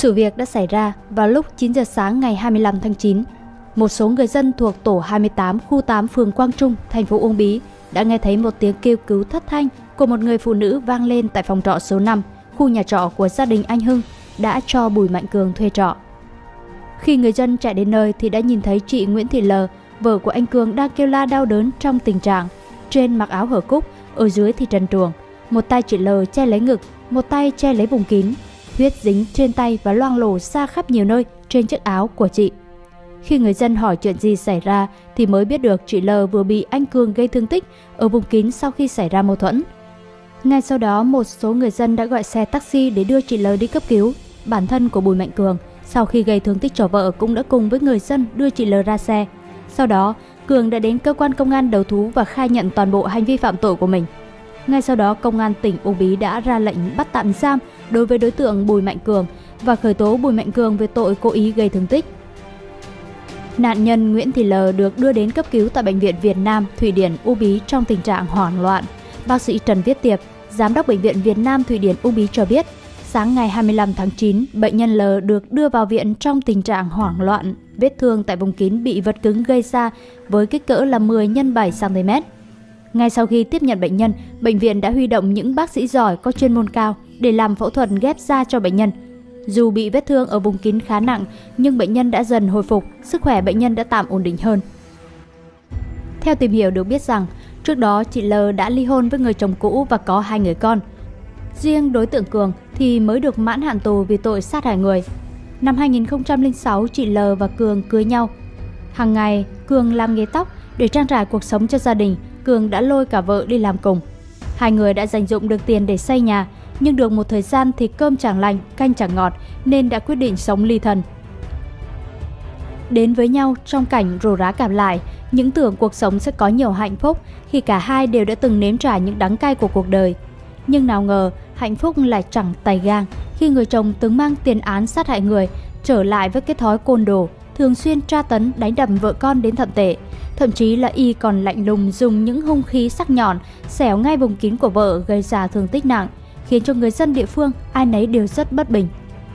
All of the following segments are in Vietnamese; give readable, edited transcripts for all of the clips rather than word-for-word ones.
Sự việc đã xảy ra vào lúc 9 giờ sáng ngày 25 tháng 9. Một số người dân thuộc tổ 28 khu 8 phường Quang Trung, thành phố Uông Bí đã nghe thấy một tiếng kêu cứu thất thanh của một người phụ nữ vang lên tại phòng trọ số 5, khu nhà trọ của gia đình anh Hưng đã cho Bùi Mạnh Cường thuê trọ. Khi người dân chạy đến nơi thì đã nhìn thấy chị Nguyễn Thị L, vợ của anh Cường đang kêu la đau đớn trong tình trạng trên mặc áo hở cúc, ở dưới thì trần truồng. Một tay chị L che lấy ngực, một tay che lấy vùng kín, huyết dính trên tay và loang lổ ra khắp nhiều nơi trên chiếc áo của chị. Khi người dân hỏi chuyện gì xảy ra thì mới biết được chị L vừa bị anh Cường gây thương tích ở vùng kín sau khi xảy ra mâu thuẫn. Ngay sau đó, một số người dân đã gọi xe taxi để đưa chị L đi cấp cứu. Bản thân của Bùi Mạnh Cường sau khi gây thương tích cho vợ cũng đã cùng với người dân đưa chị L ra xe. Sau đó, Cường đã đến cơ quan công an đầu thú và khai nhận toàn bộ hành vi phạm tội của mình. Ngay sau đó, Công an tỉnh Uông Bí đã ra lệnh bắt tạm giam đối với đối tượng Bùi Mạnh Cường và khởi tố Bùi Mạnh Cường về tội cố ý gây thương tích. Nạn nhân Nguyễn Thị L được đưa đến cấp cứu tại Bệnh viện Việt Nam Thụy Điển Uông Bí trong tình trạng hoảng loạn. Bác sĩ Trần Viết Tiệp, Giám đốc Bệnh viện Việt Nam Thụy Điển Uông Bí cho biết, sáng ngày 25 tháng 9, bệnh nhân L được đưa vào viện trong tình trạng hoảng loạn. Vết thương tại vùng kín bị vật cứng gây ra với kích cỡ là 10 x 7 cm. Ngay sau khi tiếp nhận bệnh nhân, bệnh viện đã huy động những bác sĩ giỏi có chuyên môn cao để làm phẫu thuật ghép da cho bệnh nhân. Dù bị vết thương ở vùng kín khá nặng, nhưng bệnh nhân đã dần hồi phục, sức khỏe bệnh nhân đã tạm ổn định hơn. Theo tìm hiểu được biết rằng, trước đó chị L đã ly hôn với người chồng cũ và có 2 người con. Riêng đối tượng Cường thì mới được mãn hạn tù vì tội sát hại người. Năm 2006, chị L và Cường cưới nhau. Hàng ngày, Cường làm nghề tóc để trang trải cuộc sống cho gia đình. Cường đã lôi cả vợ đi làm cùng. Hai người đã dành dụm được tiền để xây nhà, nhưng được một thời gian thì cơm chẳng lành, canh chẳng ngọt nên đã quyết định sống ly thân. Đến với nhau trong cảnh rổ rá cạp lại, những tưởng cuộc sống sẽ có nhiều hạnh phúc khi cả hai đều đã từng nếm trải những đắng cay của cuộc đời. Nhưng nào ngờ, hạnh phúc lại chẳng tay gang khi người chồng từng mang tiền án sát hại người trở lại với cái thói côn đồ, thường xuyên tra tấn đánh đập vợ con đến thậm tệ. Thậm chí là y còn lạnh lùng dùng những hung khí sắc nhọn xẻo ngay vùng kín của vợ gây ra thương tích nặng, khiến cho người dân địa phương ai nấy đều rất bất bình.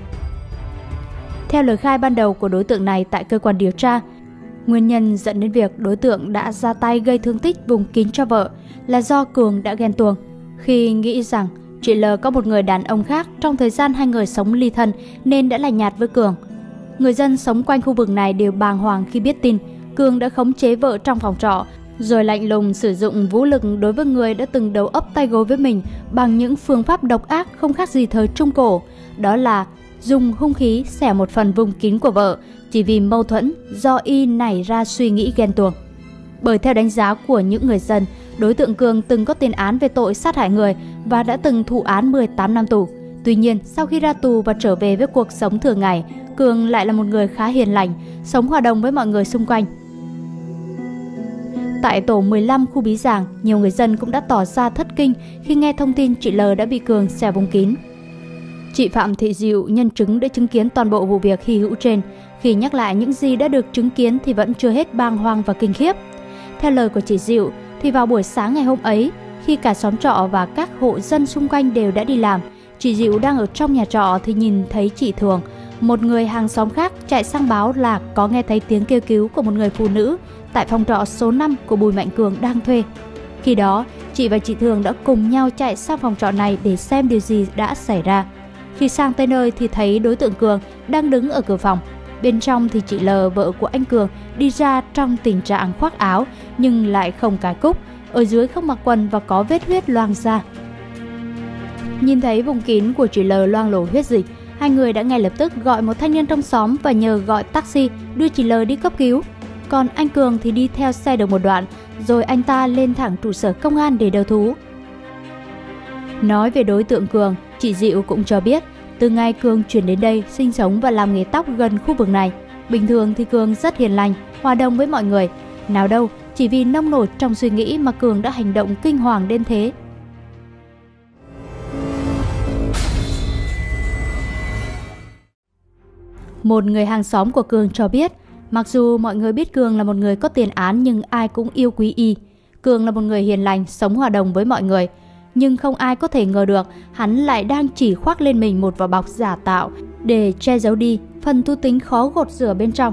Theo lời khai ban đầu của đối tượng này tại cơ quan điều tra, nguyên nhân dẫn đến việc đối tượng đã ra tay gây thương tích vùng kín cho vợ là do Cường đã ghen tuông. Khi nghĩ rằng chị L có một người đàn ông khác trong thời gian hai người sống ly thân nên đã lạnh nhạt với Cường. Người dân sống quanh khu vực này đều bàng hoàng khi biết tin Cường đã khống chế vợ trong phòng trọ, rồi lạnh lùng sử dụng vũ lực đối với người đã từng đầu ấp tay gối với mình bằng những phương pháp độc ác không khác gì thời Trung Cổ. Đó là dùng hung khí xẻ một phần vùng kín của vợ chỉ vì mâu thuẫn do y nảy ra suy nghĩ ghen tuông. Bởi theo đánh giá của những người dân, đối tượng Cường từng có tiền án về tội sát hại người và đã từng thụ án 18 năm tù. Tuy nhiên, sau khi ra tù và trở về với cuộc sống thường ngày, Cường lại là một người khá hiền lành, sống hòa đồng với mọi người xung quanh. Tại tổ 15 khu Bí Giàng, nhiều người dân cũng đã tỏ ra thất kinh khi nghe thông tin chị L đã bị Cường xẻ vùng kín. Chị Phạm Thị Diệu, nhân chứng đã chứng kiến toàn bộ vụ việc hy hữu trên. Khi nhắc lại những gì đã được chứng kiến thì vẫn chưa hết bàng hoàng và kinh khiếp. Theo lời của chị Diệu, thì vào buổi sáng ngày hôm ấy, khi cả xóm trọ và các hộ dân xung quanh đều đã đi làm, chị Diệu đang ở trong nhà trọ thì nhìn thấy chị Thường, một người hàng xóm khác, chạy sang báo là có nghe thấy tiếng kêu cứu của một người phụ nữ tại phòng trọ số 5 của Bùi Mạnh Cường đang thuê. Khi đó, chị và chị Thường đã cùng nhau chạy sang phòng trọ này để xem điều gì đã xảy ra. Khi sang tới nơi thì thấy đối tượng Cường đang đứng ở cửa phòng. Bên trong thì chị L, vợ của anh Cường, đi ra trong tình trạng khoác áo nhưng lại không cài cúc, ở dưới không mặc quần và có vết huyết loang ra. Nhìn thấy vùng kín của chị L loang lổ huyết dịch, hai người đã ngay lập tức gọi một thanh niên trong xóm và nhờ gọi taxi đưa chị L đi cấp cứu. Còn anh Cường thì đi theo xe được một đoạn, rồi anh ta lên thẳng trụ sở công an để đầu thú. Nói về đối tượng Cường, chị Diệu cũng cho biết, từ ngày Cường chuyển đến đây sinh sống và làm nghề tóc gần khu vực này, bình thường thì Cường rất hiền lành, hòa đồng với mọi người. Nào đâu, chỉ vì nông nổi trong suy nghĩ mà Cường đã hành động kinh hoàng đến thế. Một người hàng xóm của Cường cho biết, mặc dù mọi người biết Cường là một người có tiền án nhưng ai cũng yêu quý y. Cường là một người hiền lành, sống hòa đồng với mọi người. Nhưng không ai có thể ngờ được hắn lại đang chỉ khoác lên mình một vỏ bọc giả tạo để che giấu đi phần thú tính khó gột rửa bên trong.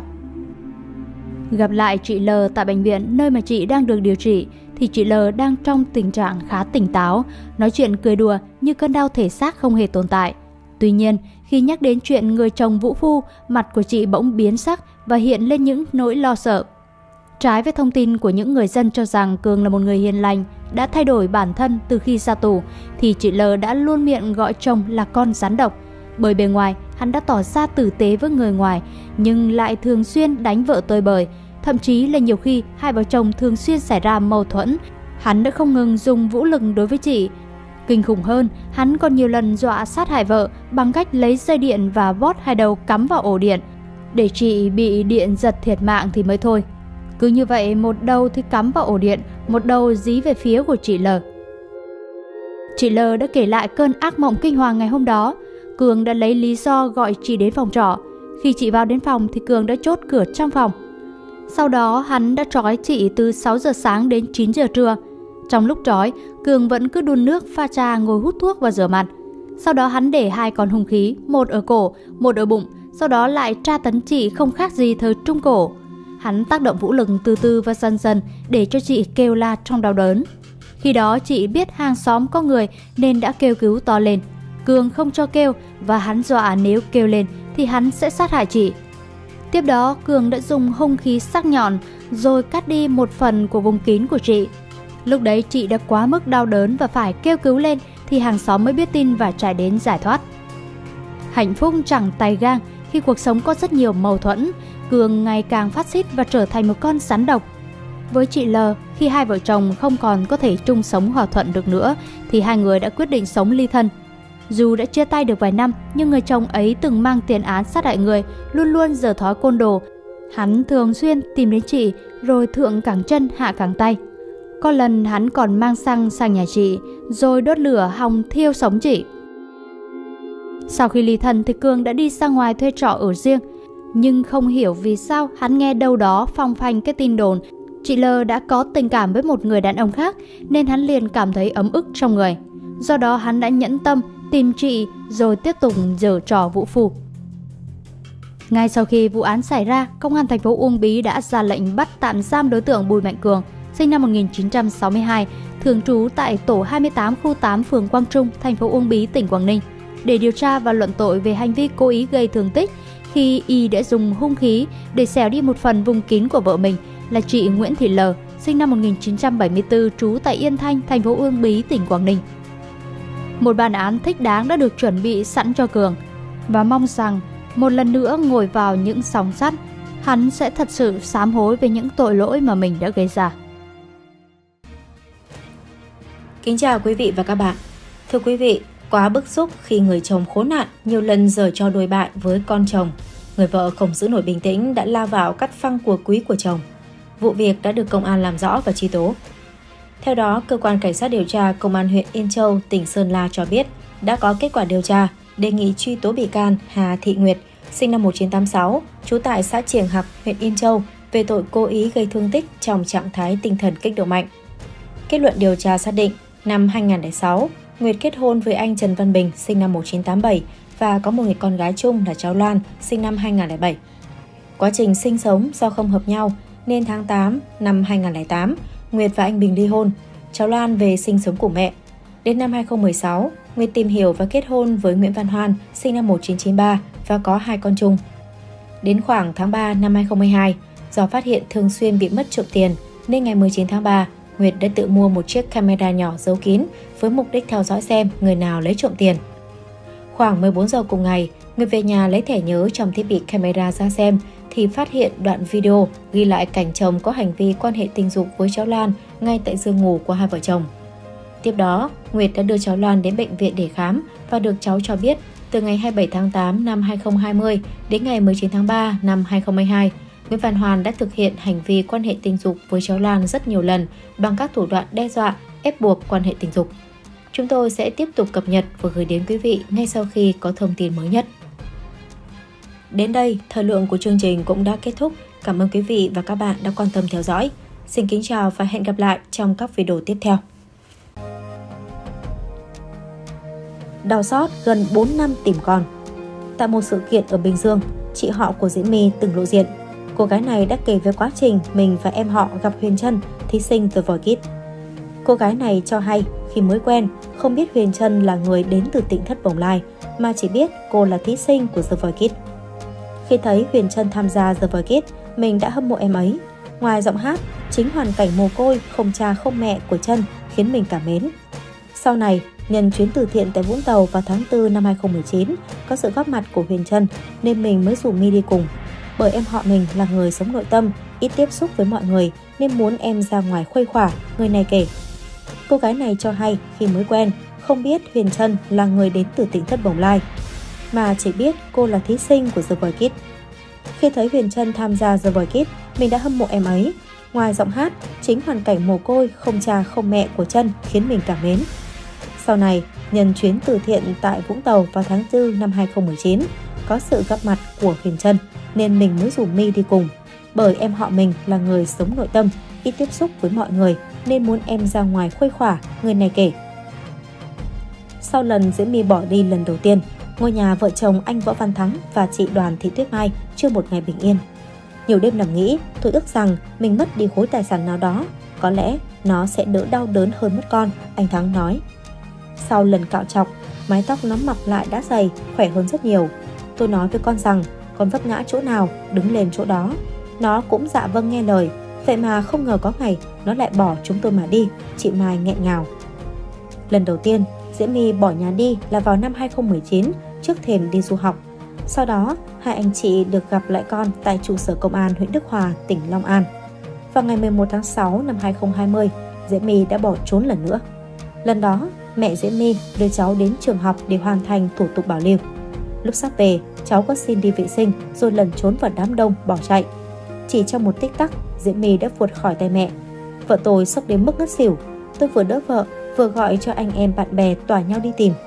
Gặp lại chị L tại bệnh viện nơi mà chị đang được điều trị thì chị L đang trong tình trạng khá tỉnh táo, nói chuyện cười đùa như cơn đau thể xác không hề tồn tại. Tuy nhiên, khi nhắc đến chuyện người chồng vũ phu, mặt của chị bỗng biến sắc và hiện lên những nỗi lo sợ. Trái với thông tin của những người dân cho rằng Cường là một người hiền lành, đã thay đổi bản thân từ khi ra tù, thì chị L đã luôn miệng gọi chồng là con rắn độc. Bởi bề ngoài, hắn đã tỏ ra tử tế với người ngoài, nhưng lại thường xuyên đánh vợ tơi bời. Thậm chí là nhiều khi hai vợ chồng thường xuyên xảy ra mâu thuẫn, hắn đã không ngừng dùng vũ lực đối với chị. Kinh khủng hơn, hắn còn nhiều lần dọa sát hại vợ bằng cách lấy dây điện và vót hai đầu cắm vào ổ điện, để chị bị điện giật thiệt mạng thì mới thôi. Cứ như vậy, một đầu thì cắm vào ổ điện, một đầu dí về phía của chị L. Chị L đã kể lại cơn ác mộng kinh hoàng ngày hôm đó. Cường đã lấy lý do gọi chị đến phòng trọ. Khi chị vào đến phòng thì Cường đã chốt cửa trong phòng. Sau đó hắn đã trói chị từ 6 giờ sáng đến 9 giờ trưa. Trong lúc trói, Cường vẫn cứ đun nước pha trà, ngồi hút thuốc và rửa mặt. Sau đó hắn để hai con hung khí, một ở cổ, một ở bụng. Sau đó lại tra tấn chị không khác gì thời Trung Cổ. Hắn tác động vũ lực từ từ và dần dần để cho chị kêu la trong đau đớn. Khi đó chị biết hàng xóm có người nên đã kêu cứu to lên. Cường không cho kêu và hắn dọa nếu kêu lên thì hắn sẽ sát hại chị. Tiếp đó, Cường đã dùng hung khí sắc nhọn rồi cắt đi một phần của vùng kín của chị. Lúc đấy chị đã quá mức đau đớn và phải kêu cứu lên thì hàng xóm mới biết tin và chạy đến giải thoát. Hạnh phúc chẳng tay gang khi cuộc sống có rất nhiều mâu thuẫn, Cường ngày càng phát xít và trở thành một con rắn độc. Với chị L, khi hai vợ chồng không còn có thể chung sống hòa thuận được nữa thì hai người đã quyết định sống ly thân. Dù đã chia tay được vài năm, nhưng người chồng ấy từng mang tiền án sát hại người, luôn luôn giở thói côn đồ. Hắn thường xuyên tìm đến chị, rồi thượng cẳng chân hạ cẳng tay. Có lần hắn còn mang xăng sang nhà chị, rồi đốt lửa hòng thiêu sống chị. Sau khi ly thân thì Cường đã đi ra ngoài thuê trọ ở riêng. Nhưng không hiểu vì sao hắn nghe đâu đó phong phanh cái tin đồn chị L đã có tình cảm với một người đàn ông khác, nên hắn liền cảm thấy ấm ức trong người. Do đó hắn đã nhẫn tâm tìm chị rồi tiếp tục giở trò vũ phu. Ngay sau khi vụ án xảy ra, Công an thành phố Uông Bí đã ra lệnh bắt tạm giam đối tượng Bùi Mạnh Cường, sinh năm 1962, thường trú tại tổ 28 khu 8 phường Quang Trung, thành phố Uông Bí, tỉnh Quảng Ninh, để điều tra và luận tội về hành vi cố ý gây thương tích khi y đã dùng hung khí để xẻo đi một phần vùng kín của vợ mình là chị Nguyễn Thị L, sinh năm 1974, trú tại Yên Thanh, thành phố Uông Bí, tỉnh Quảng Ninh. Một bản án thích đáng đã được chuẩn bị sẵn cho Cường, và mong rằng một lần nữa ngồi vào những sóng sắt, hắn sẽ thật sự sám hối về những tội lỗi mà mình đã gây ra. Kính chào quý vị và các bạn. Thưa quý vị, quá bức xúc khi người chồng khốn nạn nhiều lần giở trò đồi bại với con chồng, người vợ không giữ nổi bình tĩnh đã lao vào cắt phăng của quý của chồng. Vụ việc đã được công an làm rõ và truy tố. Theo đó, cơ quan cảnh sát điều tra Công an huyện Yên Châu, tỉnh Sơn La cho biết đã có kết quả điều tra, đề nghị truy tố bị can Hà Thị Nguyệt, sinh năm 1986, trú tại xã Triềng Hạc, huyện Yên Châu, về tội cố ý gây thương tích trong trạng thái tinh thần kích động mạnh. Kết luận điều tra xác định, năm 2006, Nguyệt kết hôn với anh Trần Văn Bình, sinh năm 1987 và có một người con gái chung là cháu Loan, sinh năm 2007. Quá trình sinh sống do không hợp nhau nên tháng 8 năm 2008, Nguyệt và anh Bình ly hôn, cháu Loan về sinh sống cùng mẹ. Đến năm 2016, Nguyệt tìm hiểu và kết hôn với Nguyễn Văn Hoan, sinh năm 1993 và có 2 con chung. Đến khoảng tháng 3 năm 2012, do phát hiện thường xuyên bị mất trộm tiền nên ngày 19 tháng 3, Nguyệt đã tự mua một chiếc camera nhỏ giấu kín với mục đích theo dõi xem người nào lấy trộm tiền. Khoảng 14 giờ cùng ngày, Nguyệt về nhà lấy thẻ nhớ trong thiết bị camera ra xem thì phát hiện đoạn video ghi lại cảnh chồng có hành vi quan hệ tình dục với cháu Loan ngay tại giường ngủ của hai vợ chồng. Tiếp đó, Nguyệt đã đưa cháu Loan đến bệnh viện để khám và được cháu cho biết từ ngày 27 tháng 8 năm 2020 đến ngày 19 tháng 3 năm 2022, Nguyễn Văn Hoan đã thực hiện hành vi quan hệ tình dục với cháu Loan rất nhiều lần bằng các thủ đoạn đe dọa, ép buộc quan hệ tình dục. Chúng tôi sẽ tiếp tục cập nhật và gửi đến quý vị ngay sau khi có thông tin mới nhất. Đến đây, thời lượng của chương trình cũng đã kết thúc. Cảm ơn quý vị và các bạn đã quan tâm theo dõi. Xin kính chào và hẹn gặp lại trong các video tiếp theo. Đau xót gần 4 năm tìm con. Tại một sự kiện ở Bình Dương, chị họ của Diễm My từng lộ diện. Cô gái này đã kể về quá trình mình và em họ gặp Huyền Trân, thí sinh The Voice Kids. Cô gái này cho hay khi mới quen, không biết Huyền Trân là người đến từ tỉnh thất Bồng Lai, mà chỉ biết cô là thí sinh của The Voice Kids. Khi thấy Huyền Trân tham gia The Voice Kids, mình đã hâm mộ em ấy. Ngoài giọng hát, chính hoàn cảnh mồ côi, không cha không mẹ của Trân khiến mình cảm mến. Sau này, nhân chuyến từ thiện tại Vũng Tàu vào tháng 4 năm 2019, có sự góp mặt của Huyền Trân nên mình mới rủ My đi cùng. Bởi em họ mình là người sống nội tâm, ít tiếp xúc với mọi người nên muốn em ra ngoài khuây khỏa, người này kể. Cô gái này cho hay khi mới quen, không biết Huyền Trân là người đến từ tỉnh thất Bồng Lai, mà chỉ biết cô là thí sinh của The Voice Kids. Khi thấy Huyền Trân tham gia The Voice Kids, mình đã hâm mộ em ấy. Ngoài giọng hát, chính hoàn cảnh mồ côi, không cha không mẹ của Trân khiến mình cảm mến. Sau này, nhân chuyến từ thiện tại Vũng Tàu vào tháng 4 năm 2019, có sự gặp mặt của Huyền Trân nên mình mới rủ My đi cùng. Bởi em họ mình là người sống nội tâm, ít tiếp xúc với mọi người nên muốn em ra ngoài khuây khỏa, người này kể. Sau lần Diễm My bỏ đi lần đầu tiên, ngôi nhà vợ chồng anh Võ Văn Thắng và chị Đoàn Thị Tuyết Mai chưa một ngày bình yên. Nhiều đêm nằm nghĩ, tôi ước rằng mình mất đi khối tài sản nào đó, có lẽ nó sẽ đỡ đau đớn hơn mất con, anh Thắng nói. Sau lần cạo trọc, mái tóc nó mọc lại đã dày, khỏe hơn rất nhiều. Tôi nói với con rằng, con vấp ngã chỗ nào, đứng lên chỗ đó. Nó cũng dạ vâng nghe lời, vậy mà không ngờ có ngày nó lại bỏ chúng tôi mà đi, chị Mai nghẹn ngào. Lần đầu tiên, Diễm My bỏ nhà đi là vào năm 2019, trước thềm đi du học. Sau đó, hai anh chị được gặp lại con tại trụ sở công an huyện Đức Hòa, tỉnh Long An. Vào ngày 11 tháng 6 năm 2020, Diễm My đã bỏ trốn lần nữa. Lần đó, mẹ Diễm My đưa cháu đến trường học để hoàn thành thủ tục bảo lưu. Lúc sắp về, cháu có xin đi vệ sinh rồi lẩn trốn vào đám đông bỏ chạy. Chỉ trong một tích tắc, Diễm My đã vượt khỏi tay mẹ. Vợ tôi sốc đến mức ngất xỉu. Tôi vừa đỡ vợ, vừa gọi cho anh em bạn bè tỏa nhau đi tìm.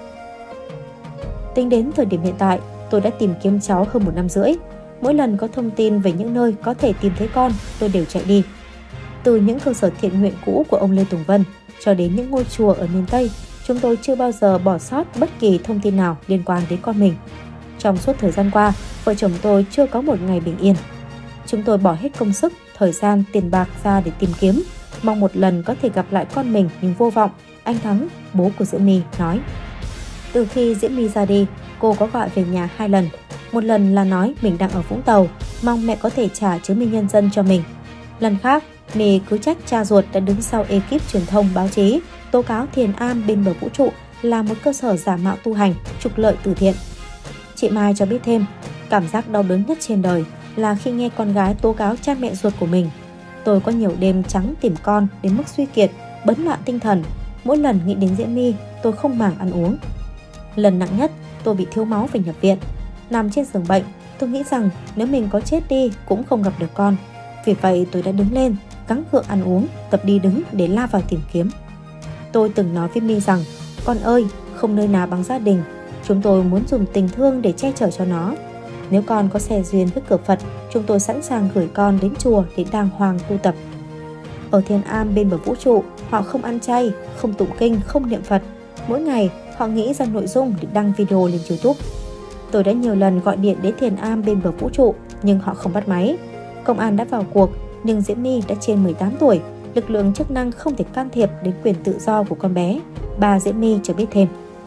Tính đến thời điểm hiện tại, tôi đã tìm kiếm cháu hơn 1 năm rưỡi. Mỗi lần có thông tin về những nơi có thể tìm thấy con, tôi đều chạy đi. Từ những cơ sở thiện nguyện cũ của ông Lê Tùng Vân cho đến những ngôi chùa ở miền Tây, chúng tôi chưa bao giờ bỏ sót bất kỳ thông tin nào liên quan đến con mình. Trong suốt thời gian qua, vợ chồng tôi chưa có một ngày bình yên. Chúng tôi bỏ hết công sức, thời gian, tiền bạc ra để tìm kiếm, mong một lần có thể gặp lại con mình nhưng vô vọng, anh Thắng, bố của Diễm My, nói. Từ khi Diễm My ra đi, cô có gọi về nhà 2 lần. Một lần là nói mình đang ở Vũng Tàu, mong mẹ có thể trả chứng minh nhân dân cho mình. Lần khác, My cứ trách cha ruột đã đứng sau ekip truyền thông báo chí, tố cáo Thiền Am bên bờ vũ trụ là một cơ sở giả mạo tu hành, trục lợi từ thiện. Chị Mai cho biết thêm, cảm giác đau đớn nhất trên đời là khi nghe con gái tố cáo cha mẹ ruột của mình. Tôi có nhiều đêm trắng tìm con đến mức suy kiệt, bấn loạn tinh thần. Mỗi lần nghĩ đến Diễm My, tôi không màng ăn uống. Lần nặng nhất, tôi bị thiếu máu phải nhập viện. Nằm trên giường bệnh, tôi nghĩ rằng nếu mình có chết đi cũng không gặp được con. Vì vậy tôi đã đứng lên, gắng gượng ăn uống, tập đi đứng để la vào tìm kiếm. Tôi từng nói với My rằng, con ơi, không nơi nào bằng gia đình. Chúng tôi muốn dùng tình thương để che chở cho nó. Nếu con có xe duyên với cửa Phật, chúng tôi sẵn sàng gửi con đến chùa để đàng hoàng tu tập. Ở Thiền Am bên bờ vũ trụ, họ không ăn chay, không tụng kinh, không niệm Phật. Mỗi ngày, họ nghĩ ra nội dung để đăng video lên YouTube. Tôi đã nhiều lần gọi điện đến Thiền Am bên bờ vũ trụ, nhưng họ không bắt máy. Công an đã vào cuộc, nhưng Diễm My đã trên 18 tuổi, lực lượng chức năng không thể can thiệp đến quyền tự do của con bé. Bà Diễm My cho biết thêm.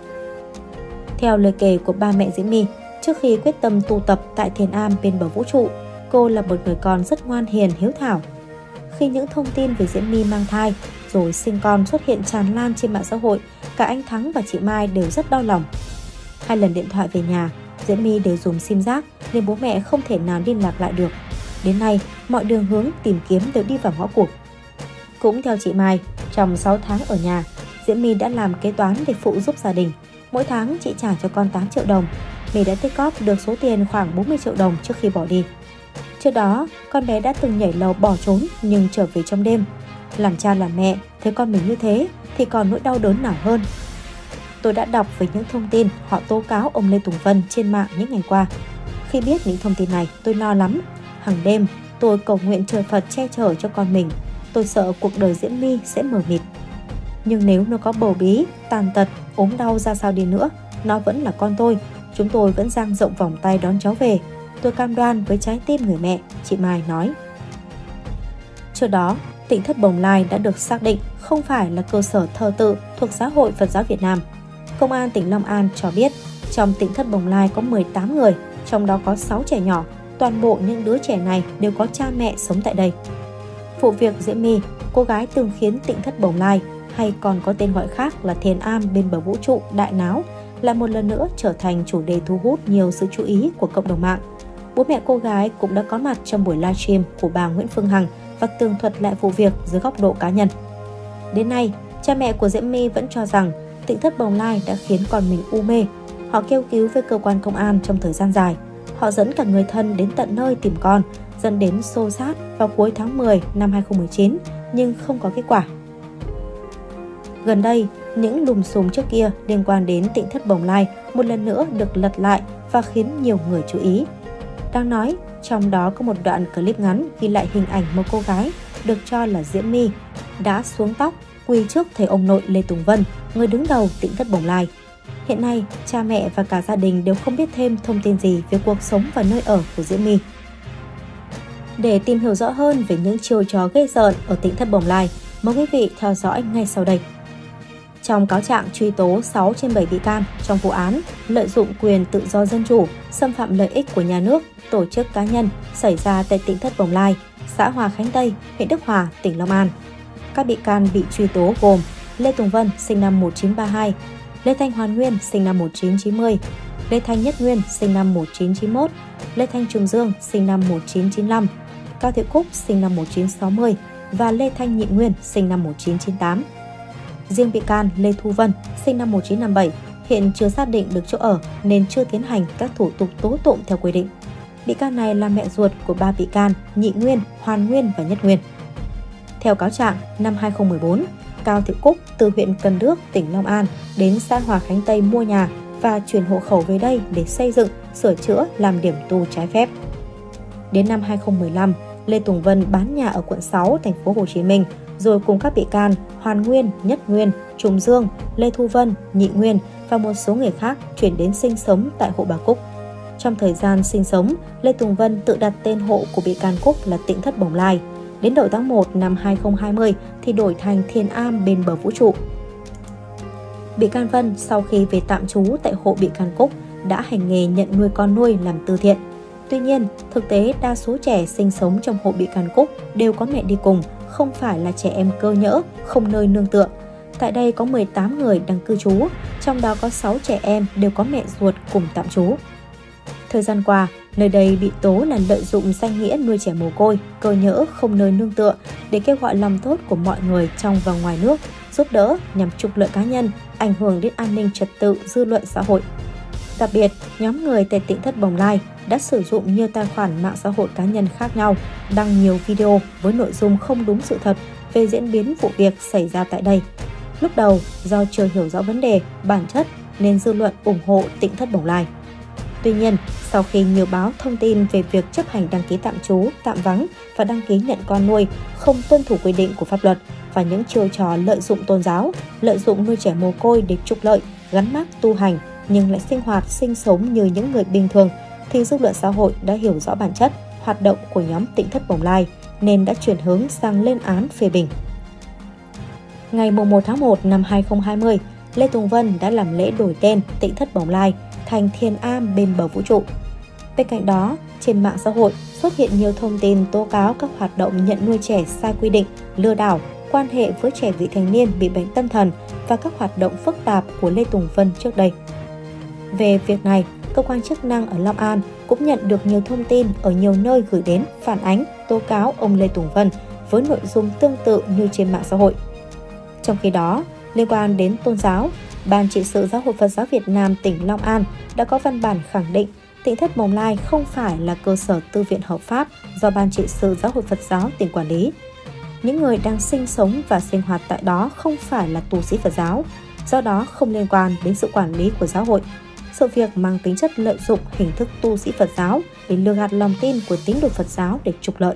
Theo lời kể của ba mẹ Diễm My, trước khi quyết tâm tu tập tại Thiền Am bên bờ vũ trụ, cô là một người con rất ngoan hiền, hiếu thảo. Khi những thông tin về Diễm My mang thai rồi sinh con xuất hiện tràn lan trên mạng xã hội, cả anh Thắng và chị Mai đều rất đau lòng. 2 lần điện thoại về nhà, Diễm My đều dùng sim rác nên bố mẹ không thể nào liên lạc lại được. Đến nay, mọi đường hướng tìm kiếm đều đi vào ngõ cụt. Cũng theo chị Mai, trong 6 tháng ở nhà, Diễm My đã làm kế toán để phụ giúp gia đình. Mỗi tháng chị trả cho con 8 triệu đồng. My đã tích góp được số tiền khoảng 40 triệu đồng trước khi bỏ đi. Trước đó, con bé đã từng nhảy lầu bỏ trốn nhưng trở về trong đêm. Làm cha làm mẹ, thấy con mình như thế thì còn nỗi đau đớn nào hơn. Tôi đã đọc về những thông tin họ tố cáo ông Lê Tùng Vân trên mạng những ngày qua. Khi biết những thông tin này, tôi lo lắm. Hàng đêm, tôi cầu nguyện trời Phật che chở cho con mình. Tôi sợ cuộc đời Diễm My sẽ mờ mịt. Nhưng nếu nó có bầu bí, tàn tật, ốm đau ra sao đi nữa, nó vẫn là con tôi. chúng tôi vẫn dang rộng vòng tay đón cháu về. Tôi cam đoan với trái tim người mẹ, chị Mai nói. Trước đó, Tỉnh thất Bồng Lai đã được xác định không phải là cơ sở thờ tự thuộc Giáo hội Phật giáo Việt Nam. Công an tỉnh Long An cho biết, trong Tỉnh thất Bồng Lai có 18 người, trong đó có 6 trẻ nhỏ. Toàn bộ những đứa trẻ này đều có cha mẹ sống tại đây. Vụ việc Diễm My, cô gái từng khiến Tỉnh thất Bồng Lai, hay còn có tên gọi khác là Thiền Am bên bờ vũ trụ đại náo, lại một lần nữa trở thành chủ đề thu hút nhiều sự chú ý của cộng đồng mạng. Bố mẹ cô gái cũng đã có mặt trong buổi livestream của bà Nguyễn Phương Hằng và tường thuật lại vụ việc dưới góc độ cá nhân. Đến nay, cha mẹ của Diễm My vẫn cho rằng Tỉnh thất Bồng Lai đã khiến con mình u mê. Họ kêu cứu với cơ quan công an trong thời gian dài. Họ dẫn cả người thân đến tận nơi tìm con, dẫn đến xô xát vào cuối tháng 10 năm 2019, nhưng không có kết quả. Gần đây, những lùm xùm trước kia liên quan đến Tỉnh thất Bồng Lai một lần nữa được lật lại và khiến nhiều người chú ý. Đáng nói, trong đó có một đoạn clip ngắn ghi lại hình ảnh một cô gái được cho là Diễm My đã xuống tóc quỳ trước thầy ông nội Lê Tùng Vân, người đứng đầu Tỉnh thất Bồng Lai. Hiện nay, cha mẹ và cả gia đình đều không biết thêm thông tin gì về cuộc sống và nơi ở của Diễm My. Để tìm hiểu rõ hơn về những chiêu trò ghê rợn ở Tỉnh thất Bồng Lai, mời quý vị theo dõi ngay sau đây. Trong cáo trạng truy tố 6 trên 7 bị can trong vụ án lợi dụng quyền tự do dân chủ, xâm phạm lợi ích của nhà nước, tổ chức cá nhân xảy ra tại Tỉnh thất Bồng Lai, xã Hòa Khánh Tây, huyện Đức Hòa, tỉnh Long An. Các bị can bị truy tố gồm Lê Tùng Vân sinh năm 1932, Lê Thanh Hoàn Nguyên sinh năm 1990, Lê Thanh Nhất Nguyên sinh năm 1991, Lê Thanh Trùng Dương sinh năm 1995, Cao Thị Cúc sinh năm 1960 và Lê Thanh Nhị Nguyên sinh năm 1998. Riêng bị can Lê Thu Vân sinh năm 1957 hiện chưa xác định được chỗ ở nên chưa tiến hành các thủ tục tố tụng theo quy định. Bị can này là mẹ ruột của 3 bị can Nhị Nguyên, Hoàn Nguyên và Nhất Nguyên. Theo cáo trạng, năm 2014, Cao Thị Cúc từ huyện Cần Đước, tỉnh Long An đến xã Hòa Khánh Tây mua nhà và chuyển hộ khẩu về đây để xây dựng, sửa chữa, làm điểm tu trái phép. Đến năm 2015, Lê Tùng Vân bán nhà ở quận 6, thành phố Hồ Chí Minh, rồi cùng các bị can Hoàn Nguyên, Nhất Nguyên, Trùng Dương, Lê Thu Vân, Nhị Nguyên và một số người khác chuyển đến sinh sống tại hộ bà Cúc. Trong thời gian sinh sống, Lê Tùng Vân tự đặt tên hộ của bị can Cúc là Tỉnh thất Bồng Lai. Đến đầu tháng 1 năm 2020 thì đổi thành Thiền Am bên bờ vũ trụ. Bị can Vân sau khi về tạm trú tại hộ bị can Cúc đã hành nghề nhận nuôi con nuôi làm từ thiện. Tuy nhiên, thực tế đa số trẻ sinh sống trong hộ bị can Cúc đều có mẹ đi cùng, không phải là trẻ em cơ nhỡ, không nơi nương tựa. Tại đây có 18 người đang cư trú, trong đó có 6 trẻ em đều có mẹ ruột cùng tạm trú. Thời gian qua, nơi đây bị tố là lợi dụng danh nghĩa nuôi trẻ mồ côi, cơ nhỡ, không nơi nương tựa để kêu gọi lòng tốt của mọi người trong và ngoài nước, giúp đỡ nhằm trục lợi cá nhân, ảnh hưởng đến an ninh trật tự, dư luận xã hội. Đặc biệt, nhóm người tại Tỉnh thất Bồng Lai đã sử dụng nhiều tài khoản mạng xã hội cá nhân khác nhau, đăng nhiều video với nội dung không đúng sự thật về diễn biến vụ việc xảy ra tại đây. Lúc đầu, do chưa hiểu rõ vấn đề, bản chất nên dư luận ủng hộ Tỉnh thất Bồng Lai. Tuy nhiên, sau khi nhiều báo thông tin về việc chấp hành đăng ký tạm trú, tạm vắng và đăng ký nhận con nuôi không tuân thủ quy định của pháp luật và những chiêu trò lợi dụng tôn giáo, lợi dụng nuôi trẻ mồ côi để trục lợi, gắn mác tu hành nhưng lại sinh hoạt, sinh sống như những người bình thường, thì dư luận xã hội đã hiểu rõ bản chất, hoạt động của nhóm Tỉnh thất Bồng Lai nên đã chuyển hướng sang lên án phê bình. Ngày 1 tháng 1 năm 2020, Lê Tùng Vân đã làm lễ đổi tên Tỉnh thất Bồng Lai thành Thiền Am bên bờ vũ trụ. Bên cạnh đó, trên mạng xã hội xuất hiện nhiều thông tin tố cáo các hoạt động nhận nuôi trẻ sai quy định, lừa đảo, quan hệ với trẻ vị thành niên bị bệnh tâm thần và các hoạt động phức tạp của Lê Tùng Vân trước đây. Về việc này, cơ quan chức năng ở Long An cũng nhận được nhiều thông tin ở nhiều nơi gửi đến phản ánh, tố cáo ông Lê Tùng Vân với nội dung tương tự như trên mạng xã hội. Trong khi đó, liên quan đến tôn giáo, Ban trị sự Giáo hội Phật giáo Việt Nam tỉnh Long An đã có văn bản khẳng định Tỉnh thất Bồng Lai không phải là cơ sở tu viện hợp pháp do Ban trị sự Giáo hội Phật giáo tỉnh quản lý. Những người đang sinh sống và sinh hoạt tại đó không phải là tu sĩ Phật giáo, do đó không liên quan đến sự quản lý của giáo hội. Sự việc mang tính chất lợi dụng hình thức tu sĩ Phật giáo để lừa gạt lòng tin của tín đồ Phật giáo để trục lợi.